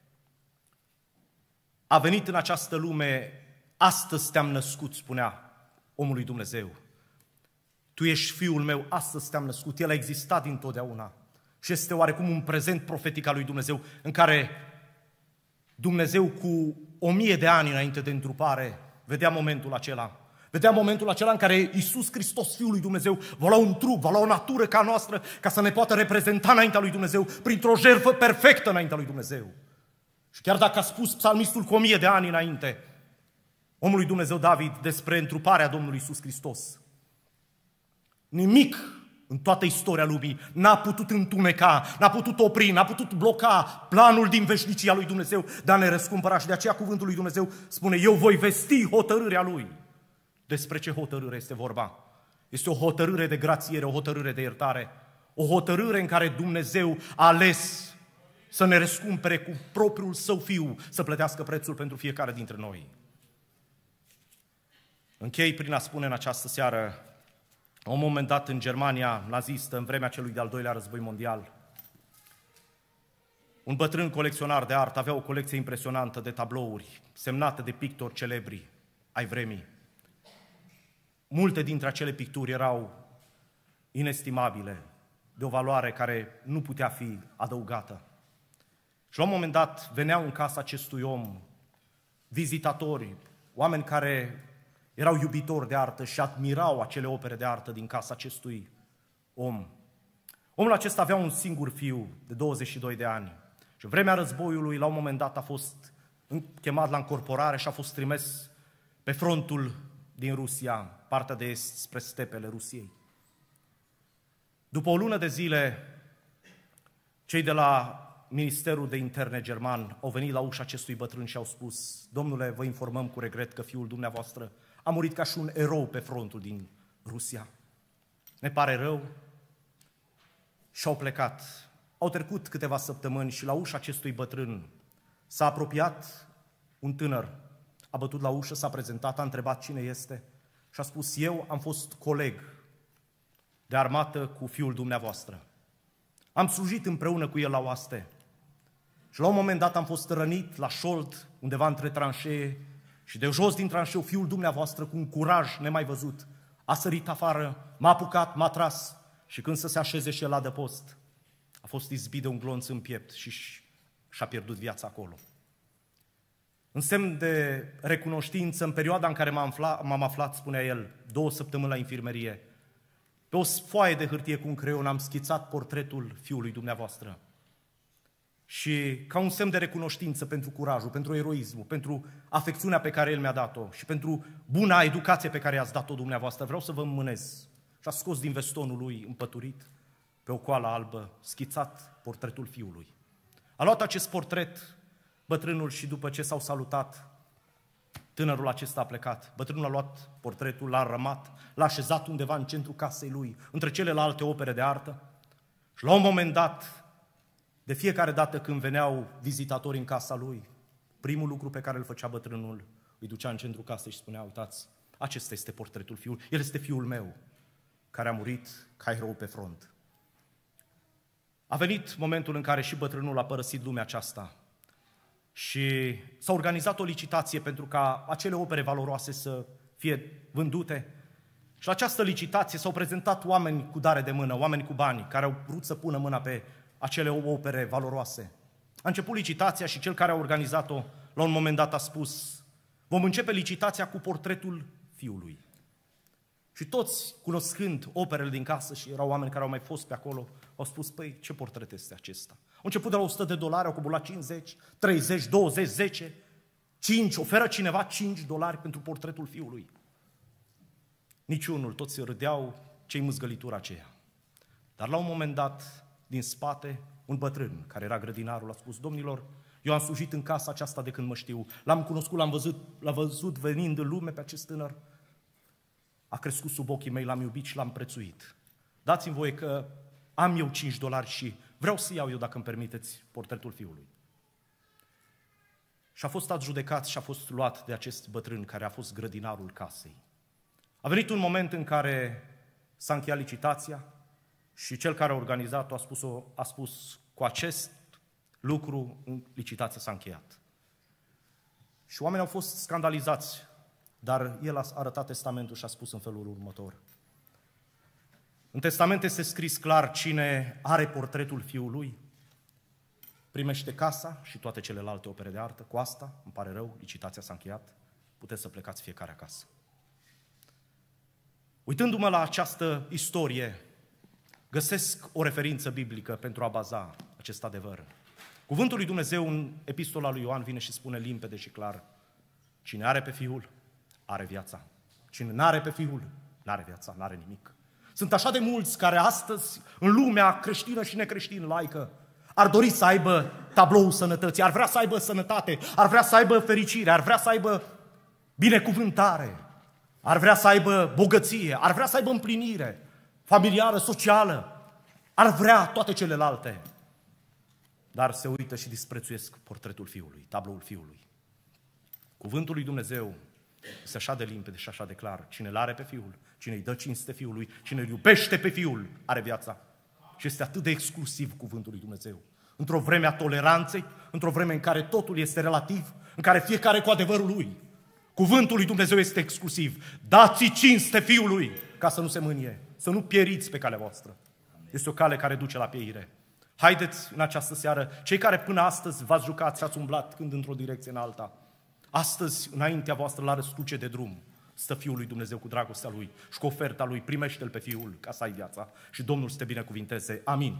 a venit în această lume, astăzi te-am născut, spunea omul lui Dumnezeu. Tu ești Fiul meu, astăzi te-am născut. El a existat dintotdeauna și este oarecum un prezent profetic al lui Dumnezeu în care Dumnezeu cu o mie de ani înainte de întrupare vedea momentul acela. Vedea momentul acela în care Iisus Hristos, Fiul lui Dumnezeu, va lua un trup, va lua o natură ca noastră ca să ne poată reprezenta înaintea lui Dumnezeu printr-o jertfă perfectă înaintea lui Dumnezeu. Și chiar dacă a spus psalmistul cu o mie de ani înainte, omul lui Dumnezeu David, despre întruparea Domnului Iisus Hristos, nimic în toată istoria lumii, n-a putut întuneca, n-a putut opri, n-a putut bloca planul din veșnicia lui Dumnezeu de a ne răscumpăra. Și de aceea cuvântul lui Dumnezeu spune, eu voi vesti hotărârea Lui. Despre ce hotărâre este vorba? Este o hotărâre de grațiere, o hotărâre de iertare, o hotărâre în care Dumnezeu a ales să ne răscumpere cu propriul Său Fiu, să plătească prețul pentru fiecare dintre noi. Închei prin a spune în această seară, la un moment dat în Germania nazistă, în vremea celui de-al doilea război mondial, un bătrân colecționar de artă avea o colecție impresionantă de tablouri semnate de pictori celebri ai vremii. Multe dintre acele picturi erau inestimabile, de o valoare care nu putea fi adăugată. Și la un moment dat veneau în casa acestui om vizitatori, oameni care erau iubitori de artă și admirau acele opere de artă din casa acestui om. Omul acesta avea un singur fiu de douăzeci și doi de ani și în vremea războiului, la un moment dat, a fost chemat la încorporare și a fost trimis pe frontul din Rusia, partea de est, spre stepele Rusiei. După o lună de zile, cei de la Ministerul de Interne german au venit la ușa acestui bătrân și au spus, domnule, vă informăm cu regret că fiul dumneavoastră a murit ca și un erou pe frontul din Rusia. Ne pare rău. Și au plecat. Au trecut câteva săptămâni și la ușa acestui bătrân s-a apropiat un tânăr. A bătut la ușă, s-a prezentat, a întrebat cine este și a spus, eu am fost coleg de armată cu fiul dumneavoastră. Am slujit împreună cu el la oaste. Și la un moment dat am fost rănit la șold, undeva între tranșee, și de jos din tranșeu fiul dumneavoastră, cu un curaj nemai văzut, a sărit afară, m-a apucat, m-a tras și când să se așeze și el la adăpost, a fost izbit de un glonț în piept și și-a pierdut viața acolo. În semn de recunoștință, în perioada în care m-am aflat, m-am aflat, spunea el, două săptămâni la infirmerie, pe o foaie de hârtie cu un creion am schițat portretul fiului dumneavoastră. Și ca un semn de recunoștință pentru curajul, pentru eroismul, pentru afecțiunea pe care el mi-a dat-o și pentru buna educație pe care i-ați dat-o dumneavoastră, vreau să vă înmânez. Și a scos din vestonul lui împăturit, pe o coală albă, schițat portretul fiului. A luat acest portret bătrânul și după ce s-au salutat, tânărul acesta a plecat. Bătrânul a luat portretul, l-a înrămat, l-a așezat undeva în centrul casei lui, între celelalte opere de artă. Și la un moment dat, de fiecare dată când veneau vizitatori în casa lui, primul lucru pe care îl făcea bătrânul, îi ducea în centrul casei și spunea, uitați, acesta este portretul fiului, el este fiul meu, care a murit ca erou pe front. A venit momentul în care și bătrânul a părăsit lumea aceasta și s-a organizat o licitație pentru ca acele opere valoroase să fie vândute. Și la această licitație s-au prezentat oameni cu dare de mână, oameni cu bani, care au vrut să pună mâna pe acele opere valoroase. A început licitația și cel care a organizat-o, la un moment dat a spus, vom începe licitația cu portretul fiului. Și toți, cunoscând operele din casă, și erau oameni care au mai fost pe acolo, au spus, păi, ce portret este acesta? Au început de la o sută de dolari, au cobulat cincizeci, treizeci, douăzeci, zece, cinci, oferă cineva cinci dolari pentru portretul fiului. Niciunul, toți râdeau, ce-i mâzgălitura aceea. Dar la un moment dat, din spate, un bătrân, care era grădinarul, a spus, domnilor, eu am slujit în casa aceasta de când mă știu, l-am cunoscut, l-am văzut, l-am văzut venind în lume pe acest tânăr, a crescut sub ochii mei, l-am iubit și l-am prețuit. Dați-mi voie că am eu cinci dolari și vreau să iau eu, dacă îmi permiteți, portretul fiului. Și a fost adjudecat și a fost luat de acest bătrân care a fost grădinarul casei. A venit un moment în care s-a încheiat licitația și cel care a organizat-o a spus, a spus cu acest lucru, licitația s-a încheiat. Și oamenii au fost scandalizați, dar el a arătat testamentul și a spus în felul următor. În testament este scris clar, cine are portretul fiului primește casa și toate celelalte opere de artă. Cu asta, îmi pare rău, licitația s-a încheiat, puteți să plecați fiecare acasă. Uitându-mă la această istorie, găsesc o referință biblică pentru a baza acest adevăr. Cuvântul lui Dumnezeu în epistola lui Ioan vine și spune limpede și clar, cine are pe Fiul, are viața. Cine n-are pe Fiul, n-are viața, n-are nimic. Sunt așa de mulți care astăzi, în lumea creștină și necreștin laică, ar dori să aibă tabloul sănătății, ar vrea să aibă sănătate, ar vrea să aibă fericire, ar vrea să aibă binecuvântare, ar vrea să aibă bogăție, ar vrea să aibă împlinire familiară, socială, ar vrea toate celelalte. Dar se uită și disprețuiesc portretul Fiului, tabloul Fiului. Cuvântul lui Dumnezeu este așa de limpede și așa de clar. Cine l-are pe Fiul, cine îi dă cinste Fiului, cine îl iubește pe Fiul, are viața. Și este atât de exclusiv cuvântul lui Dumnezeu. Într-o vreme a toleranței, într-o vreme în care totul este relativ, în care fiecare cu adevărul lui. Cuvântul lui Dumnezeu este exclusiv. Dați cinste Fiului, ca să nu se mânie, să nu pieriți pe calea voastră. Este o cale care duce la pieire. Haideți în această seară, cei care până astăzi v-ați jucat și ați umblat când într-o direcție în alta, astăzi, înaintea voastră, la răscruce de drum, stă Fiul lui Dumnezeu cu dragostea Lui și cu oferta Lui. Primește-L pe Fiul ca să ai viața. Și Domnul să te binecuvinteze. Amin.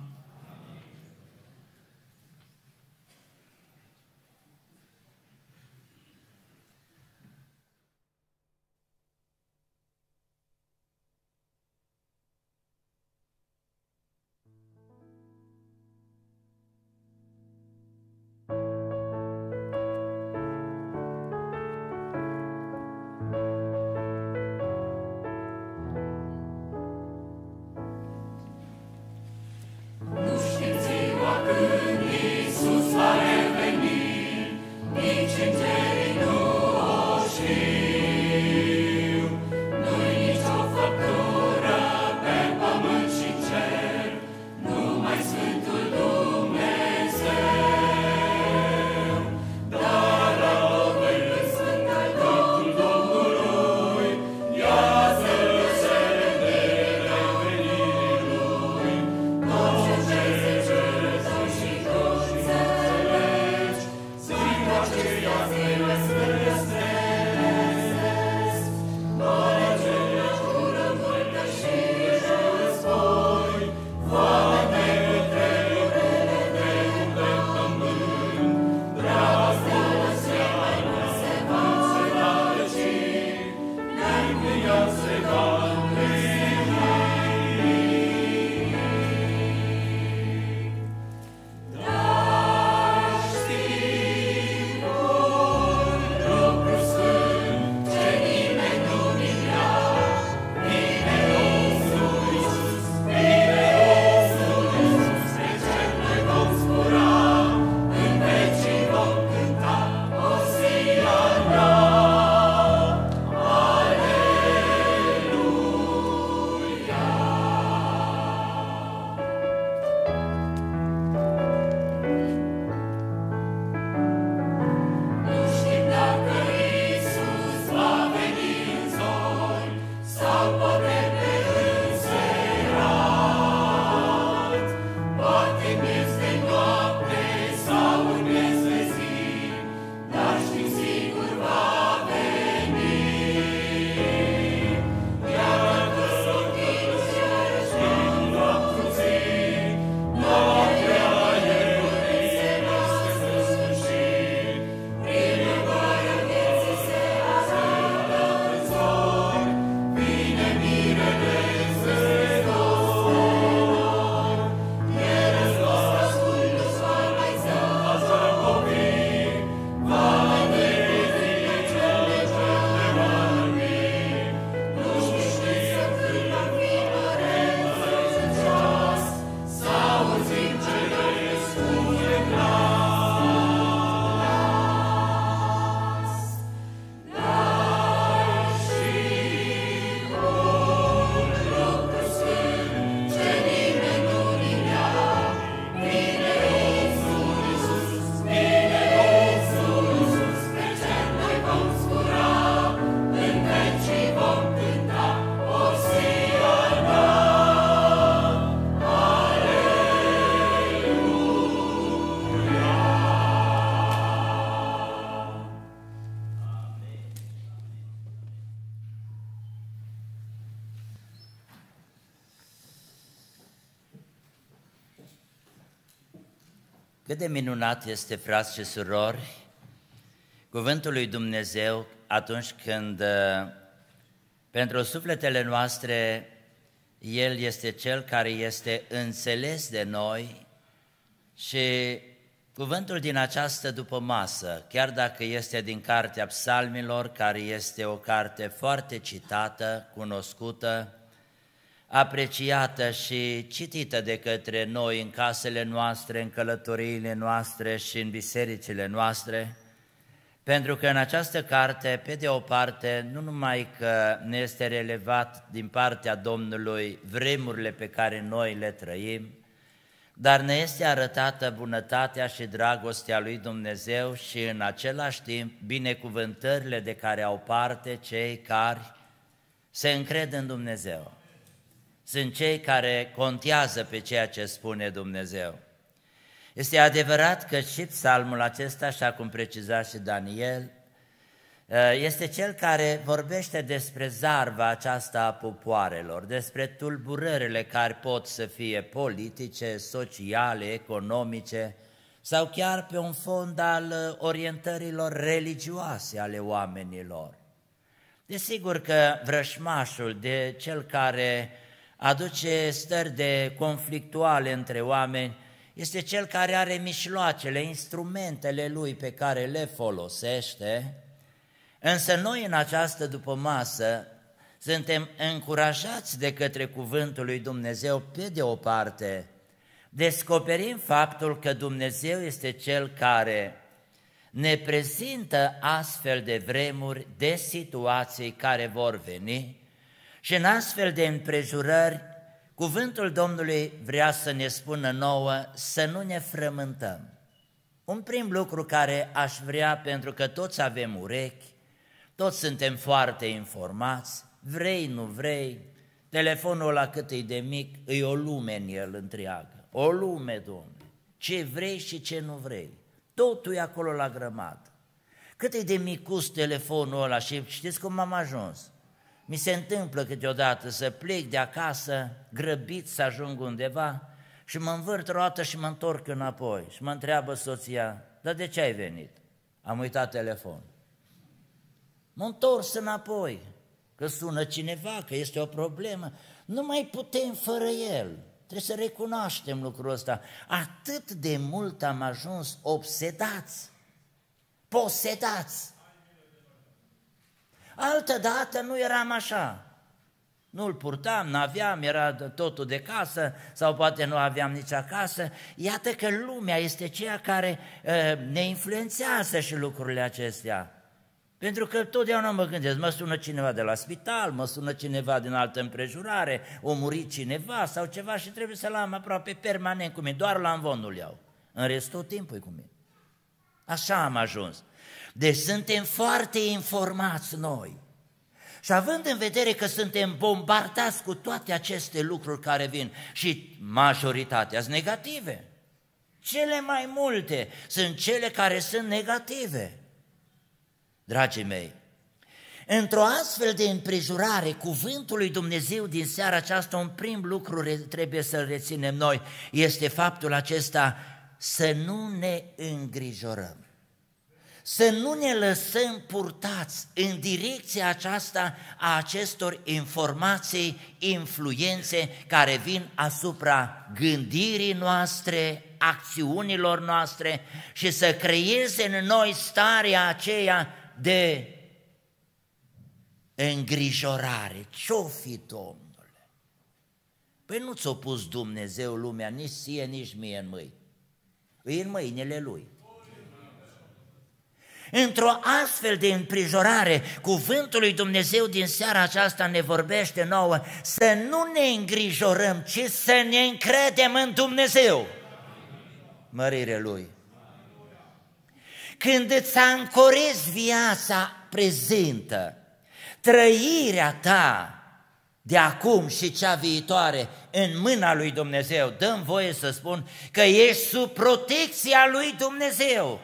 Cât de minunat este, frați și surori, cuvântul lui Dumnezeu atunci când pentru sufletele noastre El este Cel care este înțeles de noi și cuvântul din această dupămasă, chiar dacă este din Cartea Psalmilor, care este o carte foarte citată, cunoscută, apreciată și citită de către noi în casele noastre, în călătoriile noastre și în bisericile noastre, pentru că în această carte, pe de o parte, nu numai că ne este relevat din partea Domnului vremurile pe care noi le trăim, dar ne este arătată bunătatea și dragostea lui Dumnezeu și în același timp binecuvântările de care au parte cei care se încred în Dumnezeu. Sunt cei care contează pe ceea ce spune Dumnezeu. Este adevărat că și psalmul acesta, așa cum preciza și Daniel, este cel care vorbește despre zarva aceasta a popoarelor, despre tulburările care pot să fie politice, sociale, economice sau chiar pe un fond al orientărilor religioase ale oamenilor. Desigur că vrășmașul, de cel care aduce stări de conflictuale între oameni, este cel care are mijloacele, instrumentele lui pe care le folosește, însă noi în această dupămasă suntem încurajați de către cuvântul lui Dumnezeu pe de o parte, descoperim faptul că Dumnezeu este Cel care ne prezintă astfel de vremuri, de situații care vor veni și în astfel de împrejurări, cuvântul Domnului vrea să ne spună nouă să nu ne frământăm. Un prim lucru care aș vrea, pentru că toți avem urechi, toți suntem foarte informați, vrei, nu vrei, telefonul ăla cât e de mic, e o lume în el întreagă, o lume, Domnule, ce vrei și ce nu vrei, totul e acolo la grămadă. Cât e de micus telefonul ăla și știți cum am ajuns? Mi se întâmplă câteodată să plec de acasă, grăbit să ajung undeva și mă învârt o dată și mă întorc înapoi și mă întreabă soția, dar de ce ai venit? Am uitat telefonul. Mă întors înapoi, că sună cineva, că este o problemă. Nu mai putem fără el. Trebuie să recunoaștem lucrul ăsta. Atât de mult am ajuns obsedați, posedați. Altădată nu eram așa. Nu-l purtam, n-aveam, era totul de casă sau poate nu aveam nici acasă. Iată că lumea este ceea care uh, ne influențează și lucrurile acestea. Pentru că totdeauna mă gândesc, mă sună cineva de la spital, mă sună cineva din altă împrejurare, o murit cineva sau ceva și trebuie să-l am aproape permanent cu mine, doar la învon nu-l iau. În rest tot timpul e cu mine. Așa am ajuns. Deci suntem foarte informați noi. Și având în vedere că suntem bombardați cu toate aceste lucruri care vin și majoritatea sunt negative, cele mai multe sunt cele care sunt negative. Dragii mei, într-o astfel de împrejurare, cuvântul lui Dumnezeu din seara aceasta, un prim lucru trebuie să-l reținem noi, este faptul acesta să nu ne îngrijorăm. Să nu ne lăsăm purtați în direcția aceasta a acestor informații, influențe care vin asupra gândirii noastre, acțiunilor noastre și să creeze în noi starea aceea de îngrijorare. Ce-o fi, Domnule? Păi nu ți-o pus Dumnezeu lumea nici ție, nici mie în mâini. E în mâinile Lui. Într-o astfel de împrijorare, cuvântul lui Dumnezeu din seara aceasta ne vorbește nouă să nu ne îngrijorăm, ci să ne încredem în Dumnezeu. Mărire Lui. Când îți ancorezi viața prezentă, trăirea ta de acum și cea viitoare în mâna lui Dumnezeu, dă-mi voie să spun că ești sub protecția lui Dumnezeu.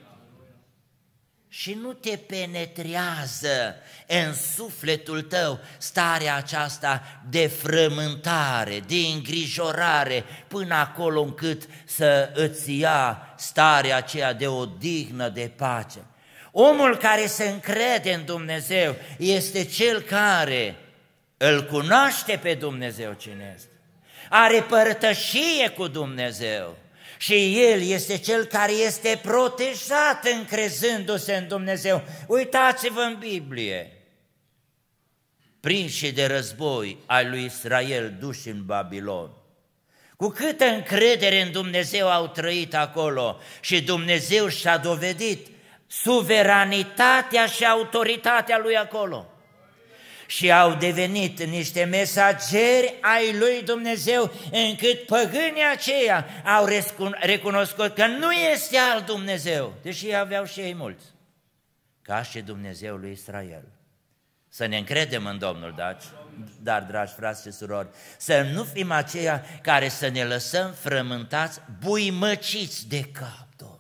Și nu te penetrează în sufletul tău starea aceasta de frământare, de îngrijorare, până acolo încât să îți ia starea aceea de odihnă, de pace. Omul care se încrede în Dumnezeu este cel care îl cunoaște pe Dumnezeu cine este, are părtășie cu Dumnezeu și el este cel care este protejat încrezându-se în Dumnezeu. Uitați-vă în Biblie, prinși de război ai lui Israel duși în Babilon. Cu câtă încredere în Dumnezeu au trăit acolo și Dumnezeu și-a dovedit suveranitatea și autoritatea lui acolo. Și au devenit niște mesageri ai lui Dumnezeu, încât păgânii aceia au recunoscut că nu este alt Dumnezeu, deși aveau și ei mulți, ca și Dumnezeul lui Israel. Să ne încredem în Domnul, daci? Dar, dragi frați și surori, să nu fim aceia care să ne lăsăm frământați, buimăciți de cap, Domnule.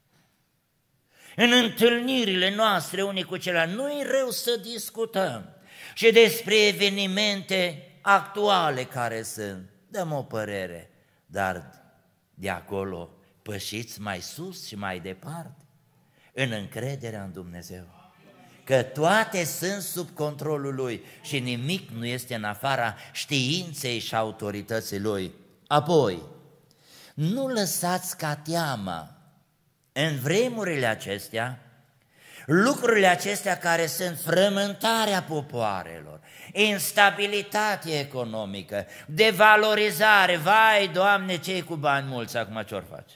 În întâlnirile noastre unii cu ceilalți, nu e rău să discutăm și despre evenimente actuale care sunt. Dăm o părere, dar de acolo pășiți mai sus și mai departe, în încrederea în Dumnezeu. Că toate sunt sub controlul Lui și nimic nu este în afara științei și autorității Lui. Apoi, nu lăsați ca teama în vremurile acestea, lucrurile acestea care sunt frământarea popoarelor, instabilitate economică, devalorizare, vai, Doamne, ce-i cu bani mulți acum, ce-or face?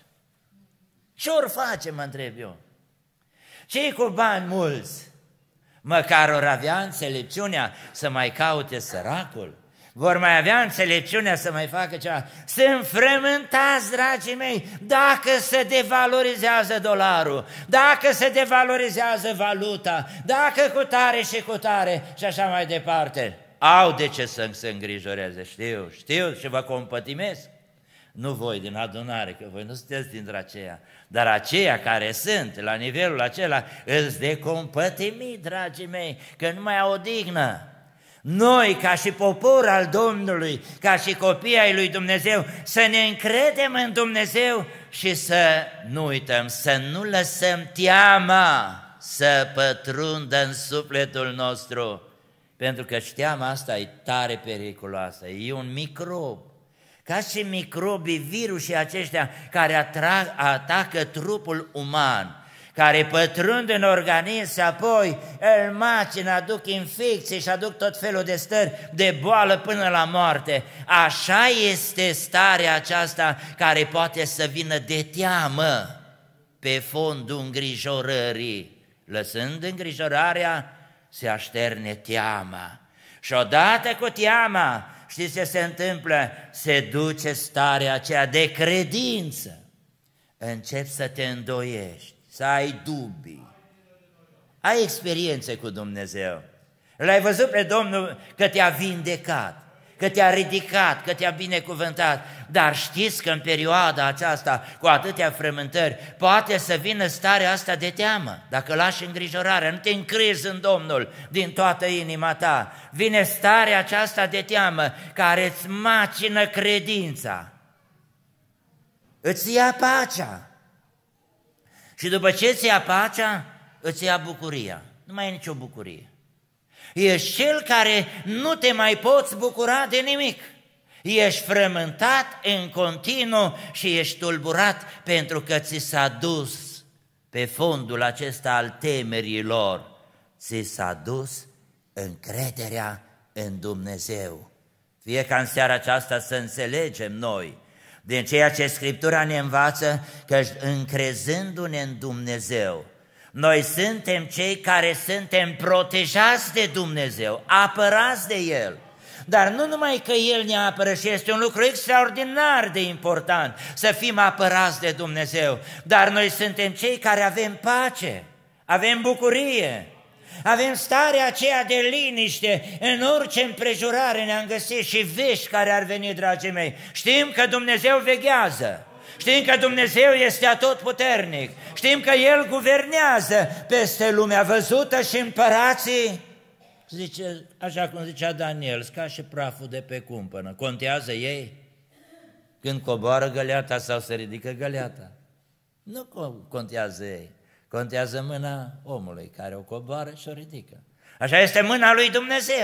Ce-or face, mă întreb eu? Ce-i cu bani mulți? Măcar or avea înțelepciunea să mai caute săracul, vor mai avea înțelepciunea să mai facă ceva. Sunt frământați, dragii mei, dacă se devalorizează dolarul, dacă se devalorizează valuta, dacă cu tare și cu tare și așa mai departe. Au de ce să se îngrijoreze, știu, știu și vă compătimesc. Nu voi din adunare, că voi nu sunteți dintre aceia, dar aceia care sunt la nivelul acela îți de compătimi, dragii mei, că nu mai au odihnă. Noi, ca și popor al Domnului, ca și copii ai lui Dumnezeu, să ne încredem în Dumnezeu și să nu uităm, să nu lăsăm teama să pătrundă în sufletul nostru, pentru că teama asta e tare periculoasă, e un microb. Ca și microbii, virusii aceștia care atrag, atacă trupul uman, care pătrund în organism și apoi îl macină, aduc infecții și aduc tot felul de stări de boală până la moarte. Așa este starea aceasta care poate să vină de teamă pe fondul îngrijorării. Lăsând îngrijorarea, se așterne teama. Și odată cu teama, știți ce se întâmplă? Se duce starea aceea de credință. Începi să te îndoiești, să ai dubii. Ai experiențe cu Dumnezeu. L-ai văzut pe Domnul că te-a vindecat, că te-a ridicat, că te-a binecuvântat. Dar știți că în perioada aceasta, cu atâtea frământări, poate să vină starea asta de teamă. Dacă lași îngrijorarea, nu te încrezi în Domnul din toată inima ta, vine starea aceasta de teamă care îți macină credința, îți ia pacea. Și după ce îți ia pacea, îți ia bucuria. Nu mai e nicio bucurie. Ești cel care nu te mai poți bucura de nimic. Ești frământat în continuu și ești tulburat pentru că ți s-a dus pe fondul acesta al temerilor. Ți s-a dus încrederea în Dumnezeu. Fie ca în seara aceasta să înțelegem noi din ceea ce Scriptura ne învață, că încrezându-ne în Dumnezeu, noi suntem cei care suntem protejați de Dumnezeu, apărați de El. Dar nu numai că El ne apără și este un lucru extraordinar de important să fim apărați de Dumnezeu, dar noi suntem cei care avem pace, avem bucurie, avem starea aceea de liniște în orice împrejurare ne-am găsit și vești care ar veni, dragii mei. Știm că Dumnezeu veghează. Știm că Dumnezeu este atotputernic, știm că El guvernează peste lumea văzută și împărații, zice, așa cum zicea Daniel, sunt ca și praful de pe cumpănă. Contează ei când coboară găleata sau se ridică găleata? Nu contează ei, contează mâna omului care o coboară și o ridică. Așa este mâna lui Dumnezeu.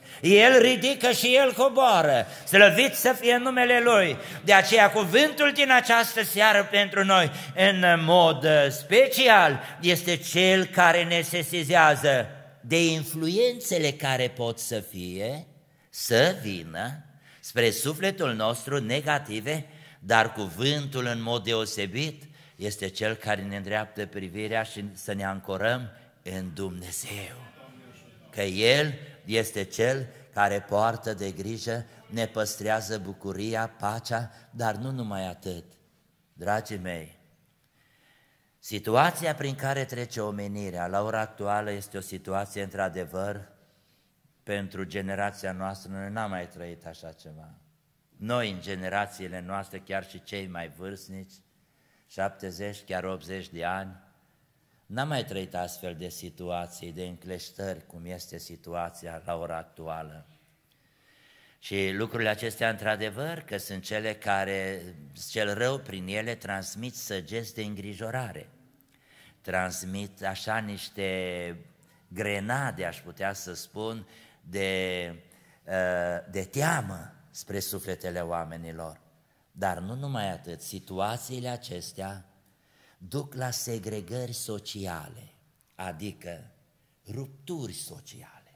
El ridică și El coboară, slăvit să fie numele Lui. De aceea cuvântul din această seară pentru noi, în mod special, este cel care ne sesizează de influențele care pot să fie, să vină spre sufletul nostru negative, dar cuvântul în mod deosebit este cel care ne îndreaptă privirea și să ne ancorăm în Dumnezeu. Că El este Cel care poartă de grijă, ne păstrează bucuria, pacea, dar nu numai atât. Dragii mei, situația prin care trece omenirea la ora actuală este o situație într-adevăr pentru generația noastră. Noi n-am mai trăit așa ceva. Noi, în generațiile noastre, chiar și cei mai vârstnici, șaptezeci, chiar optzeci de ani, n-am mai trăit astfel de situații, de încleștări, cum este situația la ora actuală. Și lucrurile acestea, într-adevăr, că sunt cele care, cel rău prin ele, transmit săgeți de îngrijorare. Transmit așa niște grenade, aș putea să spun, de, de teamă spre sufletele oamenilor. Dar nu numai atât, situațiile acestea duc la segregări sociale, adică rupturi sociale,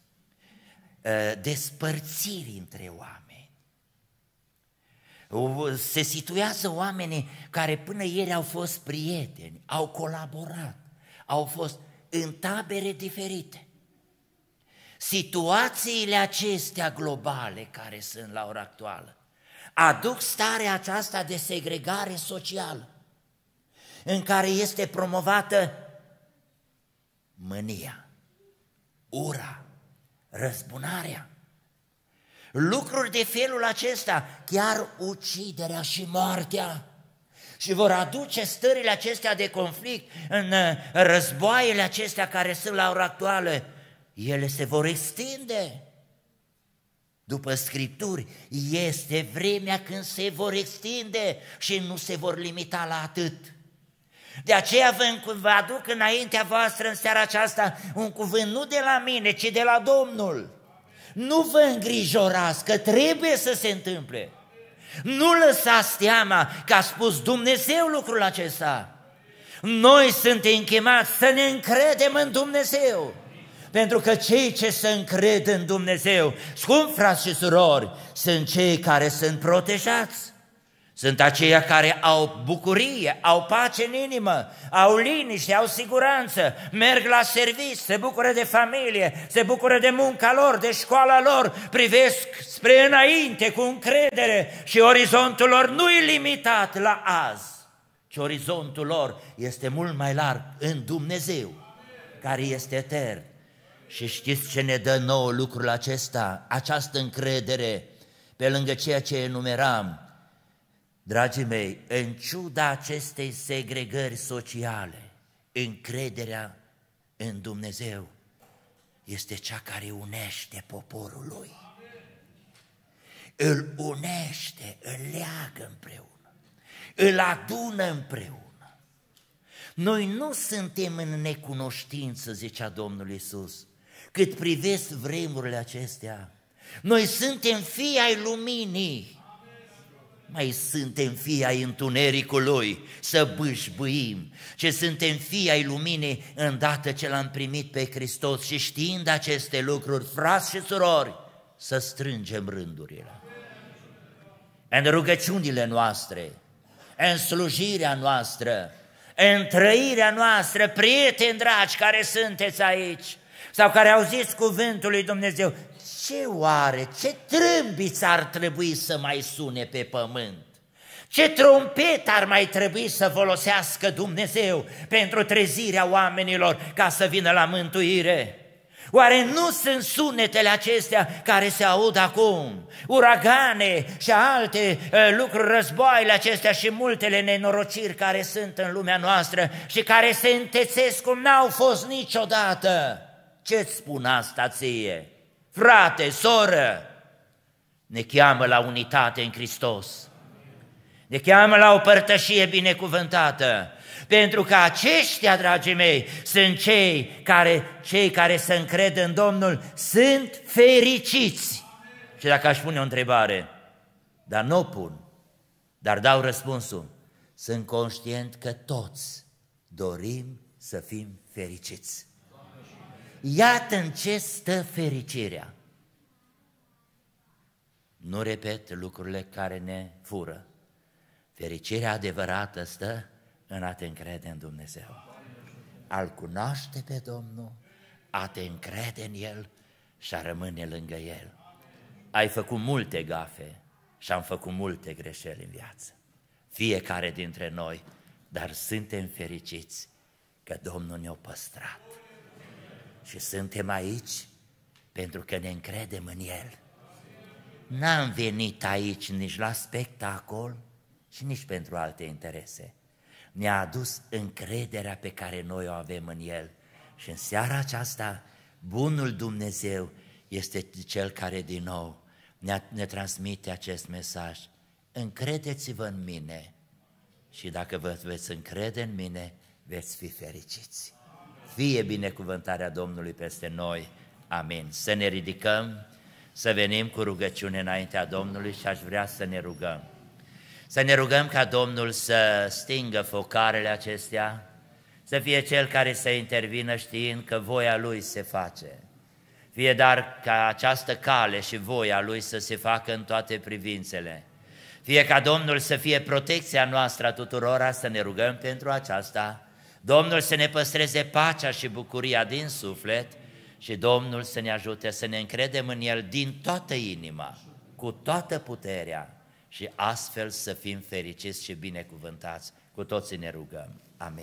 despărțiri între oameni. Se situează oamenii care până ieri au fost prieteni, au colaborat, au fost în tabere diferite. Situațiile acestea globale care sunt la ora actuală aduc starea aceasta de segregare socială, în care este promovată mânia, ura, răzbunarea. Lucruri de felul acesta, chiar uciderea și moartea, și vor aduce stările acestea de conflict în războaiele acestea care sunt la ora actuală. Ele se vor extinde. După Scripturi, este vremea când se vor extinde și nu se vor limita la atât. De aceea vă, vă aduc înaintea voastră în seara aceasta un cuvânt nu de la mine, ci de la Domnul. Nu vă îngrijorați, că trebuie să se întâmple. Nu lăsați teama că a spus Dumnezeu lucrul acesta. Noi suntem chemați să ne încredem în Dumnezeu. Pentru că cei ce se încred în Dumnezeu, scumpi frați și surori, sunt cei care sunt protejați. Sunt aceia care au bucurie, au pace în inimă, au liniște, au siguranță, merg la serviciu, se bucură de familie, se bucură de munca lor, de școala lor, privesc spre înainte cu încredere și orizontul lor nu e limitat la azi, ci orizontul lor este mult mai larg în Dumnezeu, care este etern. Și știți ce ne dă nouă lucrul acesta, această încredere, pe lângă ceea ce enumeram? Dragii mei, în ciuda acestei segregări sociale, încrederea în Dumnezeu este cea care unește poporul Lui. Îl unește, îl leagă împreună, îl adună împreună. Noi nu suntem în necunoștință, zicea Domnul Iisus, cât privesc vremurile acestea. Noi suntem fii ai luminii, mai suntem fii ai întunericului, să bâșbâim, ce suntem fii ai luminii îndată ce l-am primit pe Hristos. Și știind aceste lucruri, frați și surori, să strângem rândurile. În rugăciunile noastre, în slujirea noastră, în trăirea noastră, prieteni dragi care sunteți aici sau care auziți cuvântul lui Dumnezeu, ce oare, ce trâmbiți ar trebui să mai sune pe pământ? Ce trompet ar mai trebui să folosească Dumnezeu pentru trezirea oamenilor ca să vină la mântuire? Oare nu sunt sunetele acestea care se aud acum? Uragane și alte uh, lucruri, războaiele acestea și multele nenorociri care sunt în lumea noastră și care se întețesc cum n-au fost niciodată. Ce-ți spun asta ție? Frate, soră, ne cheamă la unitate în Hristos. Ne cheamă la o părtășie binecuvântată, pentru că aceștia, dragii mei, sunt cei care, cei care se încred în Domnul, sunt fericiți. Și dacă aș pune o întrebare, dar nu o pun, dar dau răspunsul, sunt conștient că toți dorim să fim fericiți. Iată în ce stă fericirea. Nu repet lucrurile care ne fură. Fericirea adevărată stă în a te încrede în Dumnezeu. A-L cunoaște pe Domnul, a te încrede în El și a rămâne lângă El. Ai făcut multe gafe și am făcut multe greșeli în viață. Fiecare dintre noi, dar suntem fericiți că Domnul ne-a păstrat. Și suntem aici pentru că ne încredem în El. N-am venit aici nici la spectacol și nici pentru alte interese. Ne-a adus încrederea pe care noi o avem în El. Și în seara aceasta, bunul Dumnezeu este Cel care din nou ne, ne transmite acest mesaj. Încredeți-vă în mine și dacă vă veți încrede în mine, veți fi fericiți. Fie binecuvântarea Domnului peste noi. Amin. Să ne ridicăm, să venim cu rugăciune înaintea Domnului și aș vrea să ne rugăm. Să ne rugăm ca Domnul să stingă focarele acestea, să fie Cel care să intervină știind că voia Lui se face. Fie dar ca această cale și voia Lui să se facă în toate privințele. Fie ca Domnul să fie protecția noastră a tuturora, să ne rugăm pentru aceasta. Domnul să ne păstreze pacea și bucuria din suflet și Domnul să ne ajute să ne încredem în El din toată inima, cu toată puterea și astfel să fim fericiți și binecuvântați. Cu toții ne rugăm. Amin.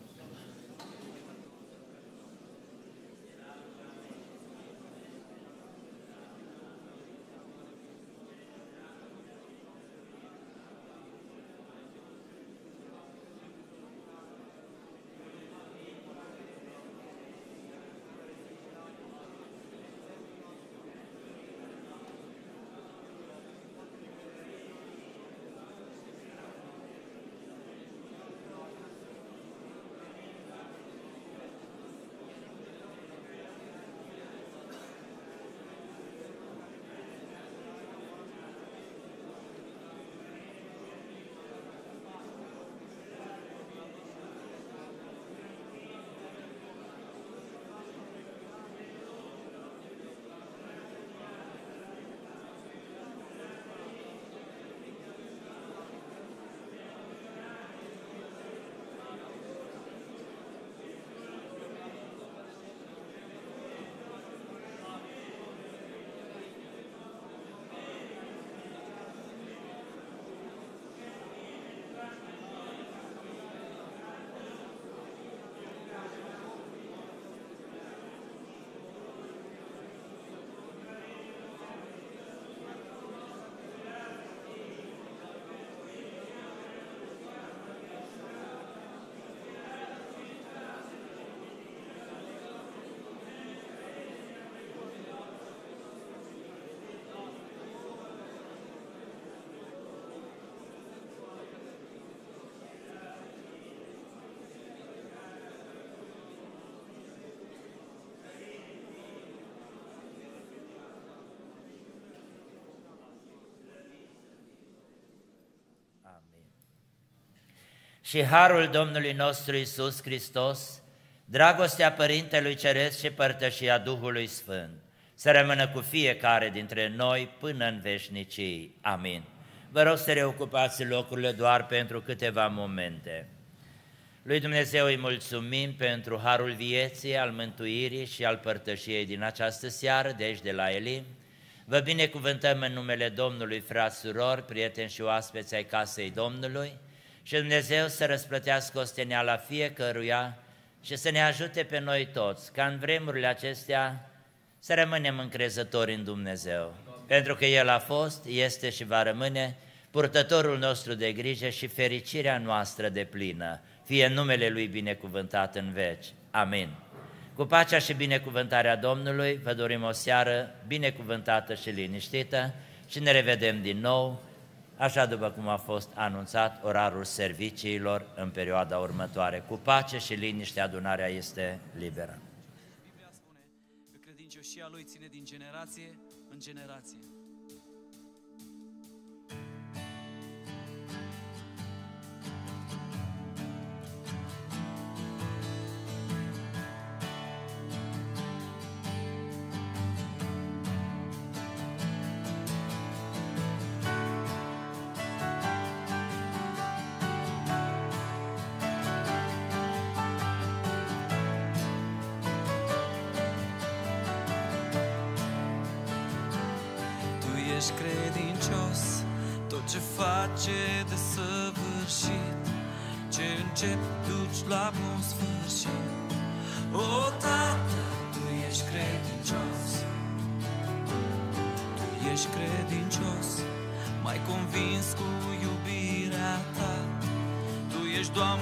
Și harul Domnului nostru Iisus Hristos, dragostea Părintelui Ceresc și părtășia Duhului Sfânt, să rămână cu fiecare dintre noi până în veșnicii. Amin. Vă rog să reocupați locurile doar pentru câteva momente. Lui Dumnezeu îi mulțumim pentru harul vieții, al mântuirii și al părtășiei din această seară, de aici de la Elim. Vă binecuvântăm în numele Domnului, frați, surori, prieteni și oaspeți ai casei Domnului, și Dumnezeu să răsplătească osteneala fiecăruia și să ne ajute pe noi toți, ca în vremurile acestea să rămânem încrezători în Dumnezeu, pentru că El a fost, este și va rămâne purtătorul nostru de grijă și fericirea noastră de plină. Fie numele Lui binecuvântat în veci. Amin. Cu pacea și binecuvântarea Domnului vă dorim o seară binecuvântată și liniștită și ne revedem din nou așa după cum a fost anunțat orarul serviciilor în perioada următoare. Cu pace și liniște, adunarea este liberă. Biblia spune că credincioșia lui ține din generație în generație. Ești credincios, tot ce face de săvârșit, ce începi duci la bun sfârșit. O, Tată, Tu ești credincios, Tu ești credincios, m-ai convins cu iubirea Ta, Tu ești, Doamne,